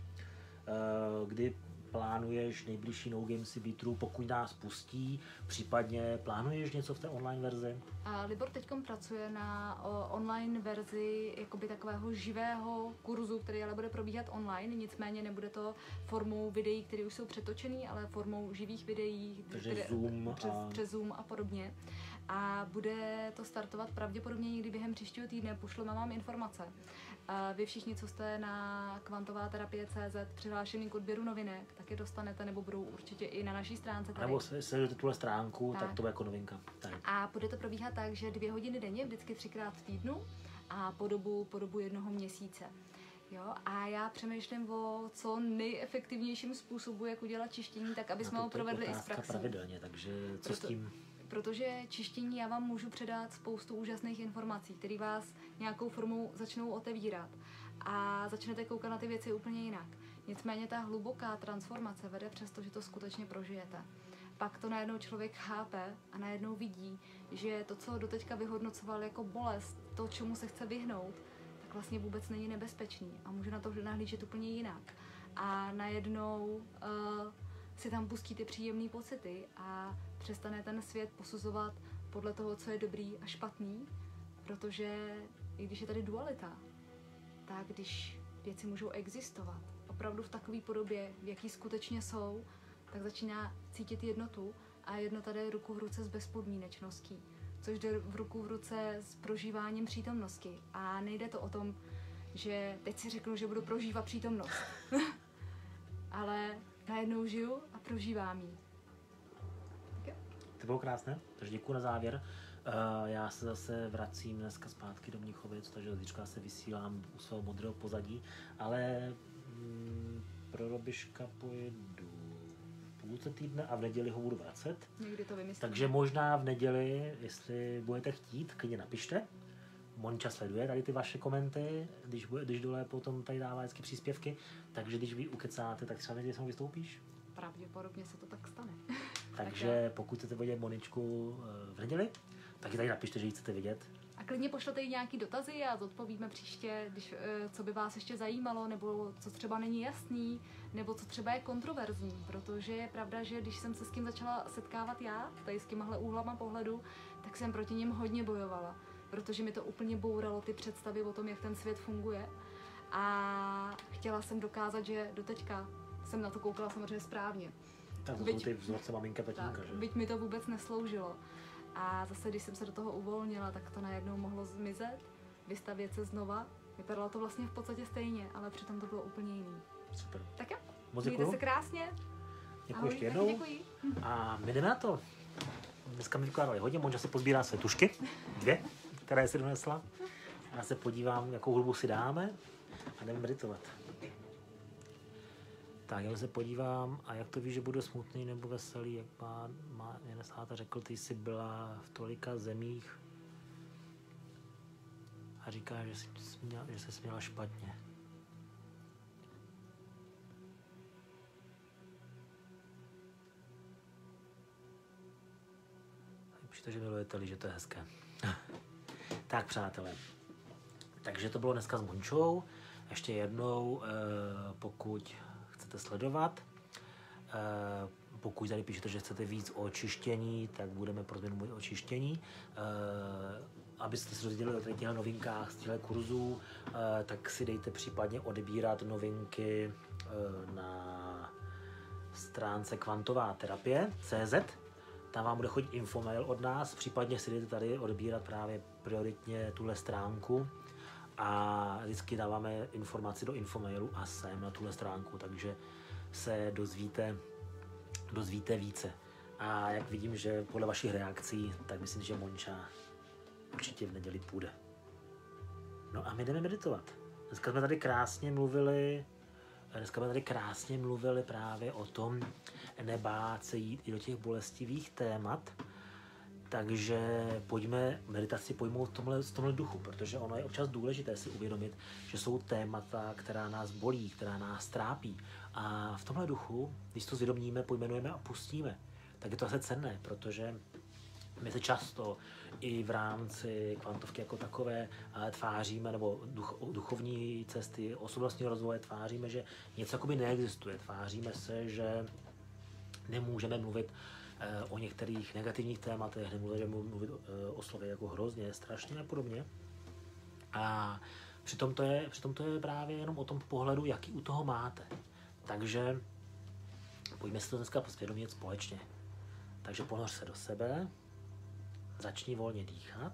Kdy plánuješ nejbližší No Gamesy Bítru, pokud nás pustí, případně plánuješ něco v té online verzi? Libor teďkom pracuje na online verzi jakoby takového živého kurzu, který ale bude probíhat online, nicméně nebude to formou videí, které už jsou přetočený, ale formou živých videí, přes Zoom a podobně. A bude to startovat pravděpodobně někdy během příštího týdne, pošleme vám informace. Vy všichni, co jste na kvantovaterapie.cz přihlášený k odběru novinek, tak je dostanete, nebo budou určitě i na naší stránce tady. Nebo sledujete tuhle stránku, tak to bude jako novinka. Tady. A bude to probíhat tak, že 2 hodiny denně, vždycky 3krát v týdnu a po dobu 1 měsíce. Jo? A já přemýšlím o co nejefektivnějším způsobu, jak udělat čištění, tak aby jsme ho provedli i z praxe. Pravidelně, takže co s tím? Protože čištění já vám můžu předat spoustu úžasných informací, které vás nějakou formou začnou otevírat a začnete koukat na ty věci úplně jinak. Nicméně ta hluboká transformace vede přesto, že to skutečně prožijete. Pak to najednou člověk chápe a najednou vidí, že to, co doteďka vyhodnocoval jako bolest, to, čemu se chce vyhnout, tak vlastně vůbec není nebezpečný a může na to nahlížet úplně jinak. A najednou si tam pustí ty příjemné pocity a přestane ten svět posuzovat podle toho, co je dobrý a špatný, protože i když je tady dualita, tak když věci můžou existovat opravdu v takové podobě, v jaký skutečně jsou, tak začíná cítit jednotu a jednota jde ruku v ruce s bezpodmínečností, což jde v ruku v ruce s prožíváním přítomnosti. A nejde to o tom, že teď si řeknu, že budu prožívat přítomnost, ale najednou žiju a prožívám ji. To bylo krásné, takže děkuji na závěr. Já se zase vracím dneska zpátky do Mnichovic, takže zítra se vysílám u svého modrého pozadí, ale pro Robiška pojedu v půlce týdne a v neděli ho budu vracet. Někdy to vymyslím. Takže možná v neděli, jestli budete chtít, klidně napište. Monča sleduje tady ty vaše komenty, když dole potom tady dává vždycky příspěvky, takže když vy ukecáte, tak třeba neděli se vystoupíš. Pravděpodobně se to tak stane. Takže pokud chcete vidět Moničku v neděli, tak ji tady napište, že ji chcete vidět. A klidně pošlete jí nějaký dotazy a zodpovíme příště, co by vás ještě zajímalo, nebo co třeba není jasný, nebo co třeba je kontroverzní, protože je pravda, že když jsem se s tím začala setkávat já, tady s těmahle úhlama pohledu, tak jsem proti něm hodně bojovala, protože mi to úplně bouralo ty představy o tom, jak ten svět funguje a chtěla jsem dokázat, že doteďka jsem na to koukala samozřejmě správně. Tak to jsou ty vzorce maminka, tatínka, že? Byť mi to vůbec nesloužilo. A zase, když jsem se do toho uvolnila, tak to najednou mohlo zmizet, vystavět se znova. Vypadalo to vlastně v podstatě stejně, ale přitom to bylo úplně jiný. Super. Tak jo, Moc mějte děkuju. se krásně. Děkuji Ahoj, ještě jednou. děkuji. A my jdeme na to. Dneska mi vykládali hodně, Monča si pozbírá své tušky, 2, které si donesla. Já se podívám, jakou hudbu si dáme a jdeme meditovat. Tak, já se podívám, a jak to víš, že bude smutný nebo veselý, jak má Janes Háta řekl, ty jsi byla v tolika zemích a říká, že jsi směla špatně. Píšte, že milujete, že to je hezké. Tak, přátelé. Takže to bylo dneska s Mončou. Ještě jednou, pokud chcete sledovat, pokud tady píšete, že chcete víc o očištění, tak budeme pro změnu mluvit o očištění. Abyste se dozvěděli o těchto novinkách z těchto kurzů, tak si dejte případně odebírat novinky na stránce kvantová terapie.cz. Tam vám bude chodit infomail od nás, případně si jdete tady odebírat právě prioritně tuhle stránku a vždycky dáváme informaci do infomailu a sem na tuhle stránku, takže se dozvíte více. A jak vidím, že podle vašich reakcí, tak myslím, že Monča určitě v neděli půjde. No a my jdeme meditovat. Dneska jsme tady krásně mluvili právě o tom, nebát se jít i do těch bolestivých témat, takže pojďme meditaci pojmout v tomhle duchu, protože ono je občas důležité si uvědomit, že jsou témata, která nás bolí, která nás trápí. A v tomhle duchu, když to zvědomíme, pojmenujeme a pustíme, tak je to asi cenné, protože my se často i v rámci kvantovky jako takové tváříme, nebo duchovní cesty, osobnostního rozvoje tváříme, že něco jakoby neexistuje. Tváříme se, že nemůžeme mluvit o některých negativních tématech, nemůžeme mluvit o slově jako hrozně, strašně a podobně. A přitom to je právě jenom o tom pohledu, jaký u toho máte. Takže pojďme si to dneska posvědomit společně. Takže ponoř se do sebe, začni volně dýchat.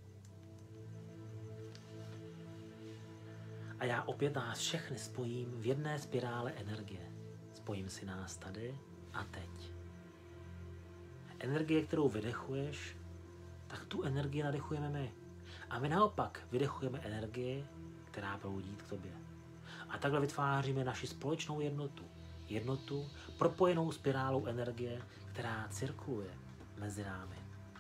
A já opět nás všechny spojím v jedné spirále energie. Spojím si nás tady a teď. Energie, kterou vydechuješ, tak tu energii nadechujeme my. A my naopak vydechujeme energii, která proudí k tobě. A takhle vytváříme naši společnou jednotu. Jednotu propojenou spirálou energie, která cirkuluje mezi námi.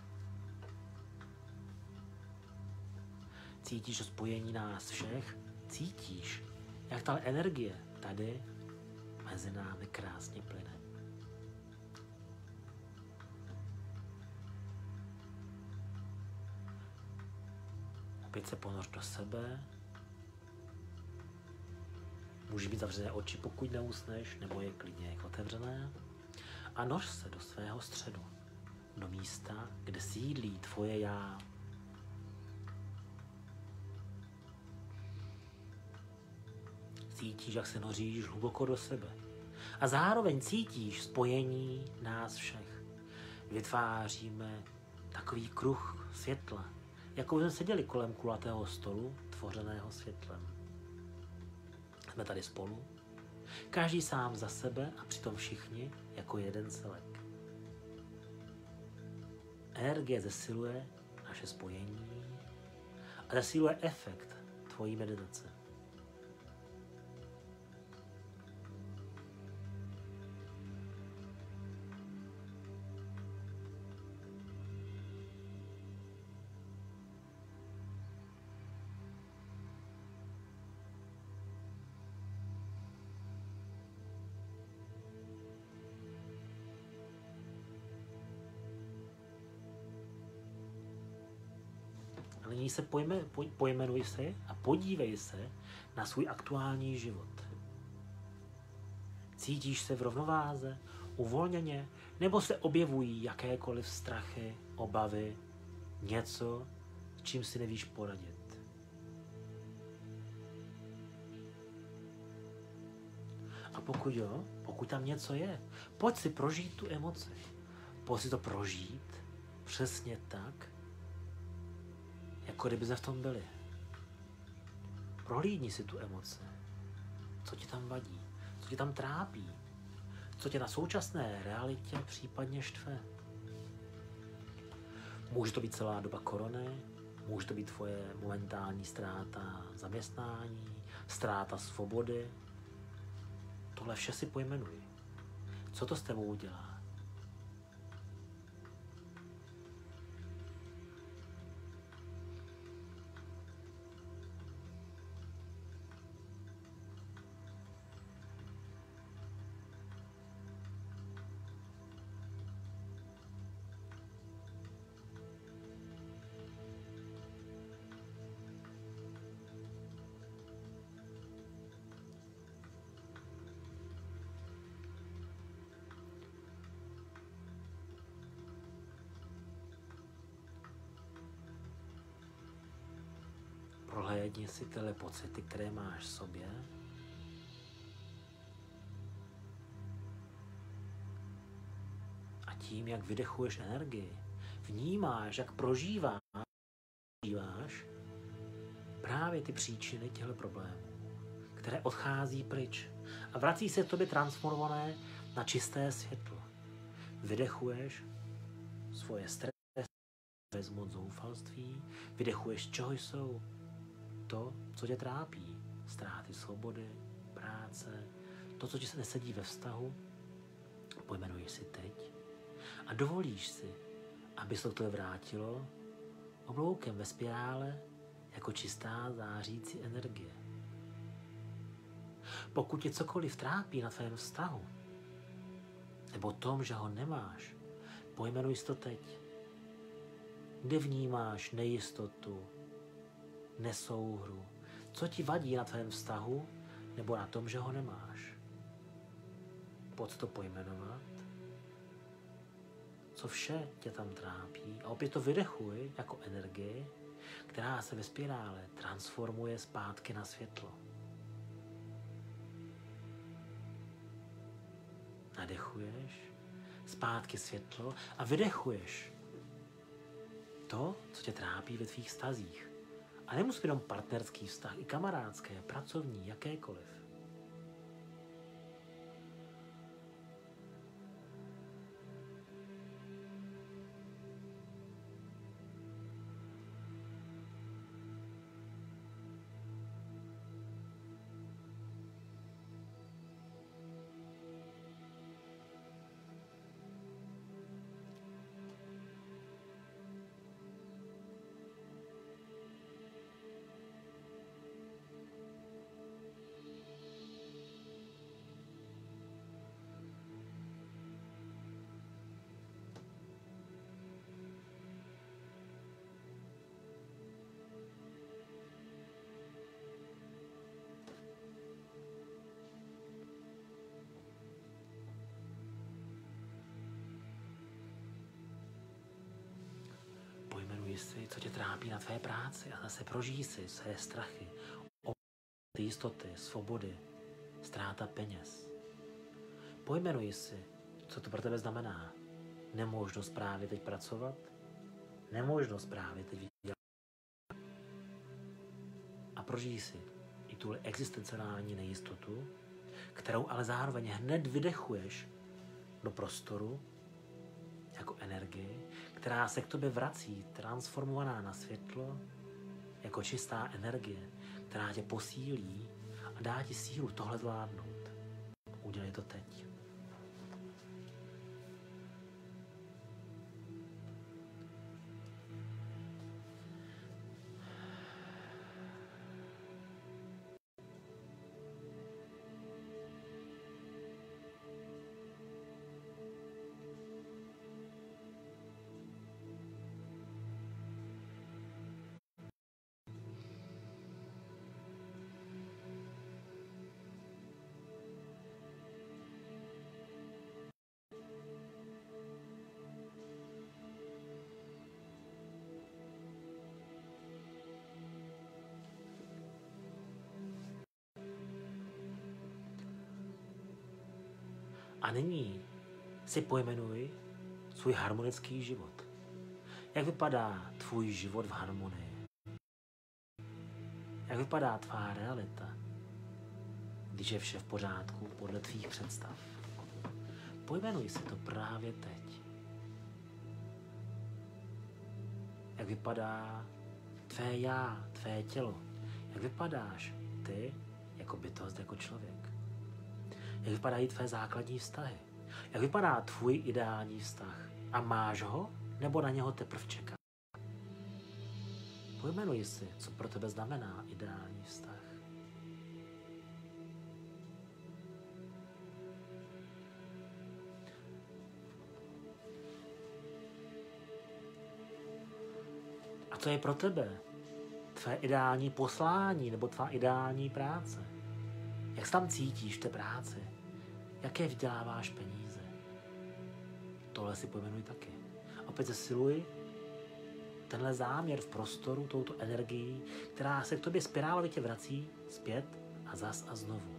Cítíš spojení nás všech? Cítíš, jak ta energie tady mezi námi krásně plyne. Opět se ponoř do sebe. Může být zavřené oči, pokud neusneš, nebo je klidně jako otevřené. A noř se do svého středu, do místa, kde sídlí tvoje já. Cítíš, jak se noříš hluboko do sebe. A zároveň cítíš spojení nás všech. Vytváříme takový kruh světla, jako jsme seděli kolem kulatého stolu, tvořeného světlem. Jsme tady spolu, každý sám za sebe a přitom všichni jako jeden celek. Energie zesiluje naše spojení a zesiluje efekt tvojí meditace. A nyní se pojmenuj se a podívej se na svůj aktuální život. Cítíš se v rovnováze, uvolněně, nebo se objevují jakékoliv strachy, obavy, něco, s čím si nevíš poradit? A pokud jo, pokud tam něco je, pojď si prožít tu emoci. Pojď si to prožít přesně tak, jako kdyby jsme v tom byli. Prohlídni si tu emoci. Co ti tam vadí? Co ti tam trápí? Co tě na současné realitě případně štve? Může to být celá doba korony, může to být tvoje momentální ztráta zaměstnání, ztráta svobody. Tohle vše si pojmenuj. Co to s tebou udělá? Prohlédni si tyhle pocity, které máš v sobě. A tím, jak vydechuješ energii, vnímáš, jak prožíváš právě ty příčiny těchto problémů, které odchází pryč a vrací se k tobě transformované na čisté světlo. Vydechuješ svoje stresy, bezmoc, zoufalství, vydechuješ, z čeho jsou to, co tě trápí, ztráty svobody, práce, to, co ti se nesedí ve vztahu, pojmenuješ si teď a dovolíš si, aby se to k tobě vrátilo obloukem ve spirále jako čistá zářící energie. Pokud tě cokoliv trápí na tvém vztahu, nebo tom, že ho nemáš, pojmenuj si to teď. Kde vnímáš nejistotu, nesouhru, co ti vadí na tvém vztahu, nebo na tom, že ho nemáš. Pojď to pojmenovat, co vše tě tam trápí a opět to vydechuj jako energii, která se ve spirále transformuje zpátky na světlo. Nadechuješ zpátky světlo a vydechuješ to, co tě trápí ve tvých vztazích. A nemusí být jenom partnerský vztah, i kamarádské, pracovní, jakékoliv. Si, co tě trápí na tvé práci a zase prožij si své strachy, jistoty, svobody, ztráta peněz. Pojmenuj si, co to pro tebe znamená. Nemožnost právě teď pracovat, nemožnost právě teď vydělat. A prožij si i tu existenciální nejistotu, kterou ale zároveň hned vydechuješ do prostoru jako energii, která se k tobě vrací, transformovaná na světlo, jako čistá energie, která tě posílí a dá ti sílu tohle zvládnout. Udělej to teď. A nyní si pojmenuj svůj harmonický život. Jak vypadá tvůj život v harmonii? Jak vypadá tvá realita, když je vše v pořádku podle tvých představ? Pojmenuj si to právě teď. Jak vypadá tvé já, tvé tělo? Jak vypadáš ty jako bytost, jako člověk? Jak vypadají tvé základní vztahy? Jak vypadá tvůj ideální vztah? A máš ho, nebo na něho teprve čekáš? Pojmenuj si, co pro tebe znamená ideální vztah. A co je pro tebe tvé ideální poslání nebo tvá ideální práce? Jak se tam cítíš v té práci? Jaké vyděláváš peníze? Tohle si pojmenuj taky. Opět zesiluj tenhle záměr v prostoru, touto energií, která se k tobě spirálovitě vrací zpět a zas a znovu.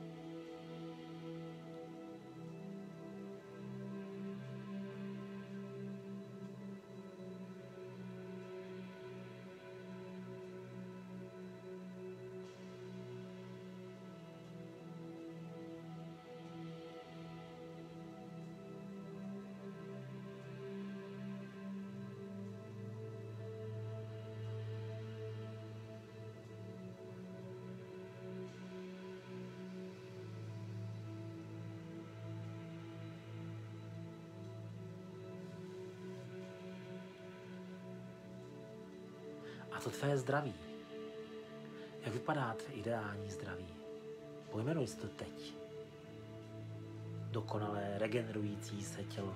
A to tvé zdraví. Jak vypadá tvé ideální zdraví? Pojmenuj si to teď. Dokonalé, regenerující se tělo.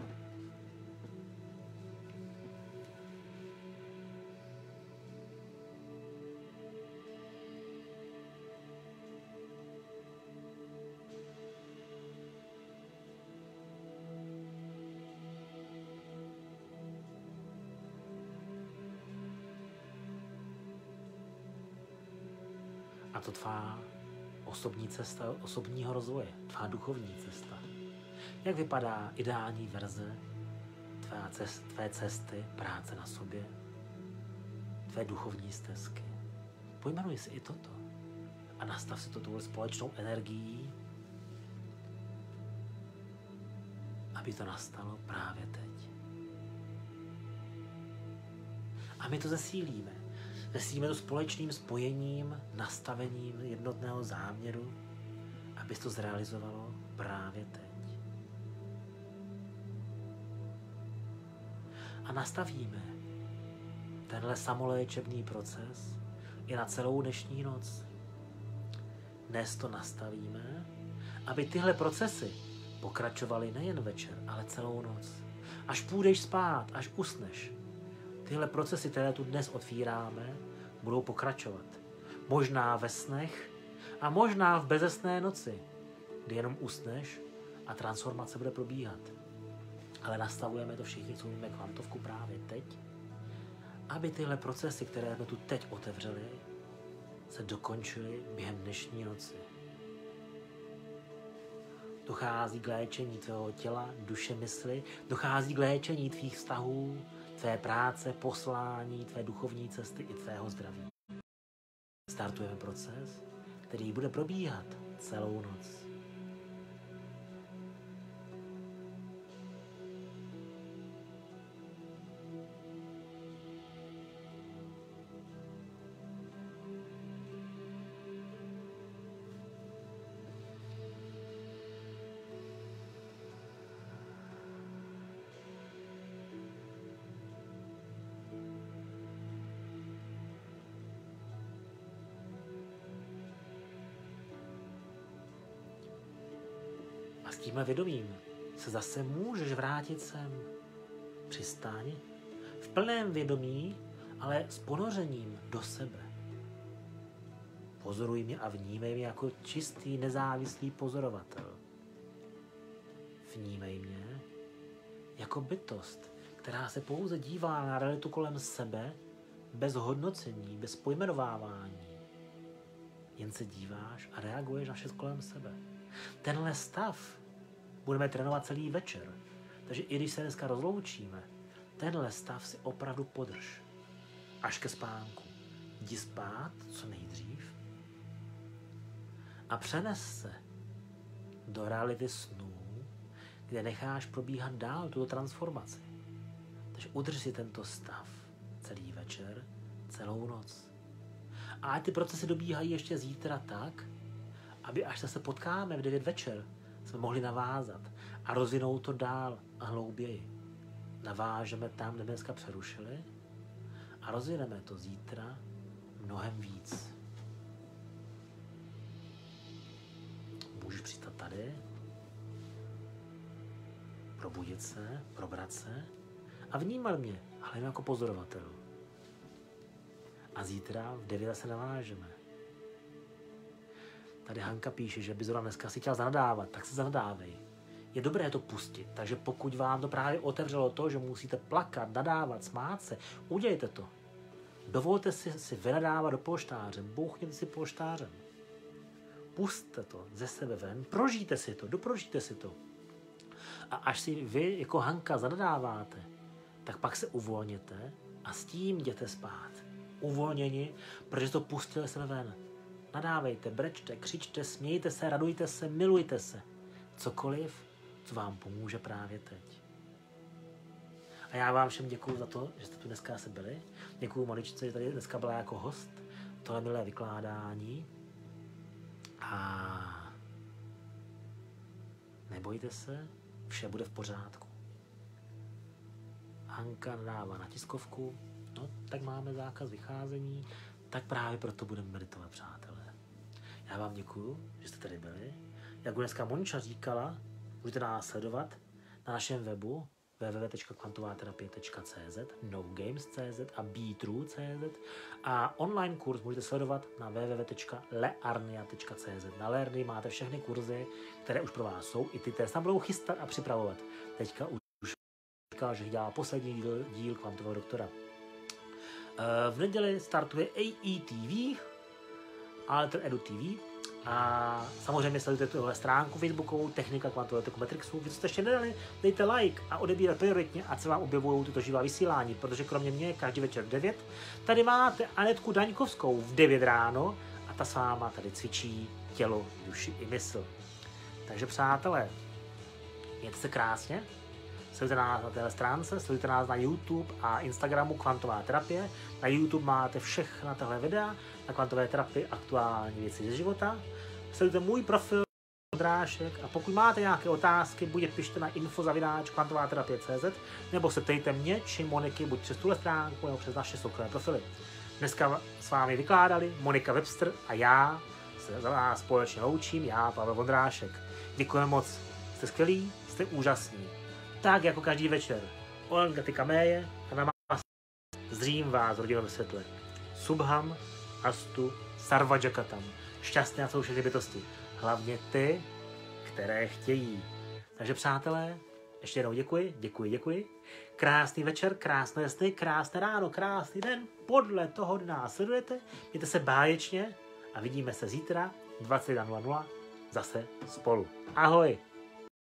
A to tvá osobní cesta osobního rozvoje, tvá duchovní cesta. Jak vypadá ideální verze tvé cesty, práce na sobě, tvé duchovní stezky? Pojmenuj si i toto a nastav si to tou společnou energií, aby to nastalo právě teď. A my to zesílíme. Zesílíme to společným spojením, nastavením jednotného záměru, aby to zrealizovalo právě teď. A nastavíme tenhle samoléčebný proces i na celou dnešní noc. Dnes to nastavíme, aby tyhle procesy pokračovaly nejen večer, ale celou noc. Až půjdeš spát, až usneš. Tyhle procesy, které tu dnes otvíráme, budou pokračovat. Možná ve snech a možná v bezesné noci, kdy jenom usneš a transformace bude probíhat. Ale nastavujeme to všichni, co víme kvantovku právě teď, aby tyhle procesy, které jsme tu teď otevřeli, se dokončily během dnešní noci. dochází k léčení tvého těla, duše, mysli, dochází k léčení tvých vztahů, tvé práce, poslání, tvé duchovní cesty i tvého zdraví. Startujeme proces, který bude probíhat celou noc. A s tímhle vědomím se zase můžeš vrátit sem. Přistaň v plném vědomí, ale s ponořením do sebe. Pozoruj mě a vnímej mě jako čistý, nezávislý pozorovatel. Vnímej mě jako bytost, která se pouze dívá na realitu kolem sebe, bez hodnocení, bez pojmenovávání. Jen se díváš a reaguješ na vše kolem sebe. Tenhle stav budeme trénovat celý večer. Takže i když se dneska rozloučíme, tenhle stav si opravdu podrž. Až ke spánku. Jdi spát co nejdřív a přenes se do reality snů, kde necháš probíhat dál tuto transformaci. Takže udrž si tento stav celý večer, celou noc. A ty procesy dobíhají ještě zítra tak, aby až se potkáme v 9 večer, jsme mohli navázat a rozvinout to dál a hlouběji. Navážeme tam, kde dneska přerušili a rozvineme to zítra mnohem víc. Můžeš přistat tady, probudit se, probrat se a vnímat mě, ale jako pozorovatel. A zítra v 9 se navážeme. Tady Hanka píše, že by zrovna dneska si chtěl zanadávat, tak se zanadávej. Je dobré to pustit, takže pokud vám to právě otevřelo to, že musíte plakat, nadávat, smát se, udělejte to. Dovolte si vynadávat do polštáře, bouchněte si polštářem. Pusťte to ze sebe ven, prožijte si to, doprožijte si to. A až si vy jako Hanka zanadáváte, tak pak se uvolněte a s tím jděte spát. Uvolněni, protože to pustili sebe ven. Nadávejte, brečte, křičte, smějte se, radujte se, milujte se. Cokoliv, co vám pomůže právě teď. A já vám všem děkuju za to, že jste tu dneska se byli. Děkuju Moničce, že tady dneska byla jako host. Tohle milé vykládání. A nebojte se, vše bude v pořádku. Hanka dává na tiskovku, no tak máme zákaz vycházení, tak právě proto budeme meditovat, přátelé. Já vám děkuju, že jste tady byli. Jak dneska Monča říkala, můžete nás sledovat na našem webu www.kvantovaterapie.cz, nogames.cz a betrue.cz a online kurz můžete sledovat na www.learnia.cz. Na Learny máte všechny kurzy, které už pro vás jsou, i ty, které se tam budou chystat a připravovat. Teďka už říkal, že dělá poslední díl Kvantového doktora. V neděli startuje AETV, Alter Edu TV, a samozřejmě sledujte tuhle stránku facebookovou Technika kvantového Matrixu. Vy, co jste ještě nedali, dejte like a odebírat prioritně, ať se vám objevují tyto živá vysílání, protože kromě mě každý večer v 9 tady máte Anetku Daňkovskou v 9 ráno a ta s váma tady cvičí tělo, duši i mysl. Takže přátelé, mějte se krásně, sledujte nás na téhle stránce, sledujte nás na YouTube a Instagramu Kvantová terapie. Na YouTube máte všechna tahle videa, na kvantové terapii aktuální věci ze života. Sledujte můj profil Vondrášek a pokud máte nějaké otázky, buď je pište na info@kvantovaterapie.cz nebo se ptejte mě či Moniky buď přes tuhle stránku nebo přes naše soukromé profily. Dneska s vámi vykládali Monika Webster a já se za vás společně loučím, já Pavel Vondrášek. Děkujeme moc, jste skvělí, jste úžasní. Tak jako každý večer. Olenka ty kaméje a na vás zdřím vás v rodinném světle. Subham, Astu, Sarvajakatam. Šťastné jsou všechny bytosti. Hlavně ty, které chtějí. Takže přátelé, ještě jednou děkuji. Krásný večer, krásné sny, krásné ráno, krásný den. Podle toho, kdy nás sledujete, mějte se báječně a vidíme se zítra 21:00 zase spolu. Ahoj!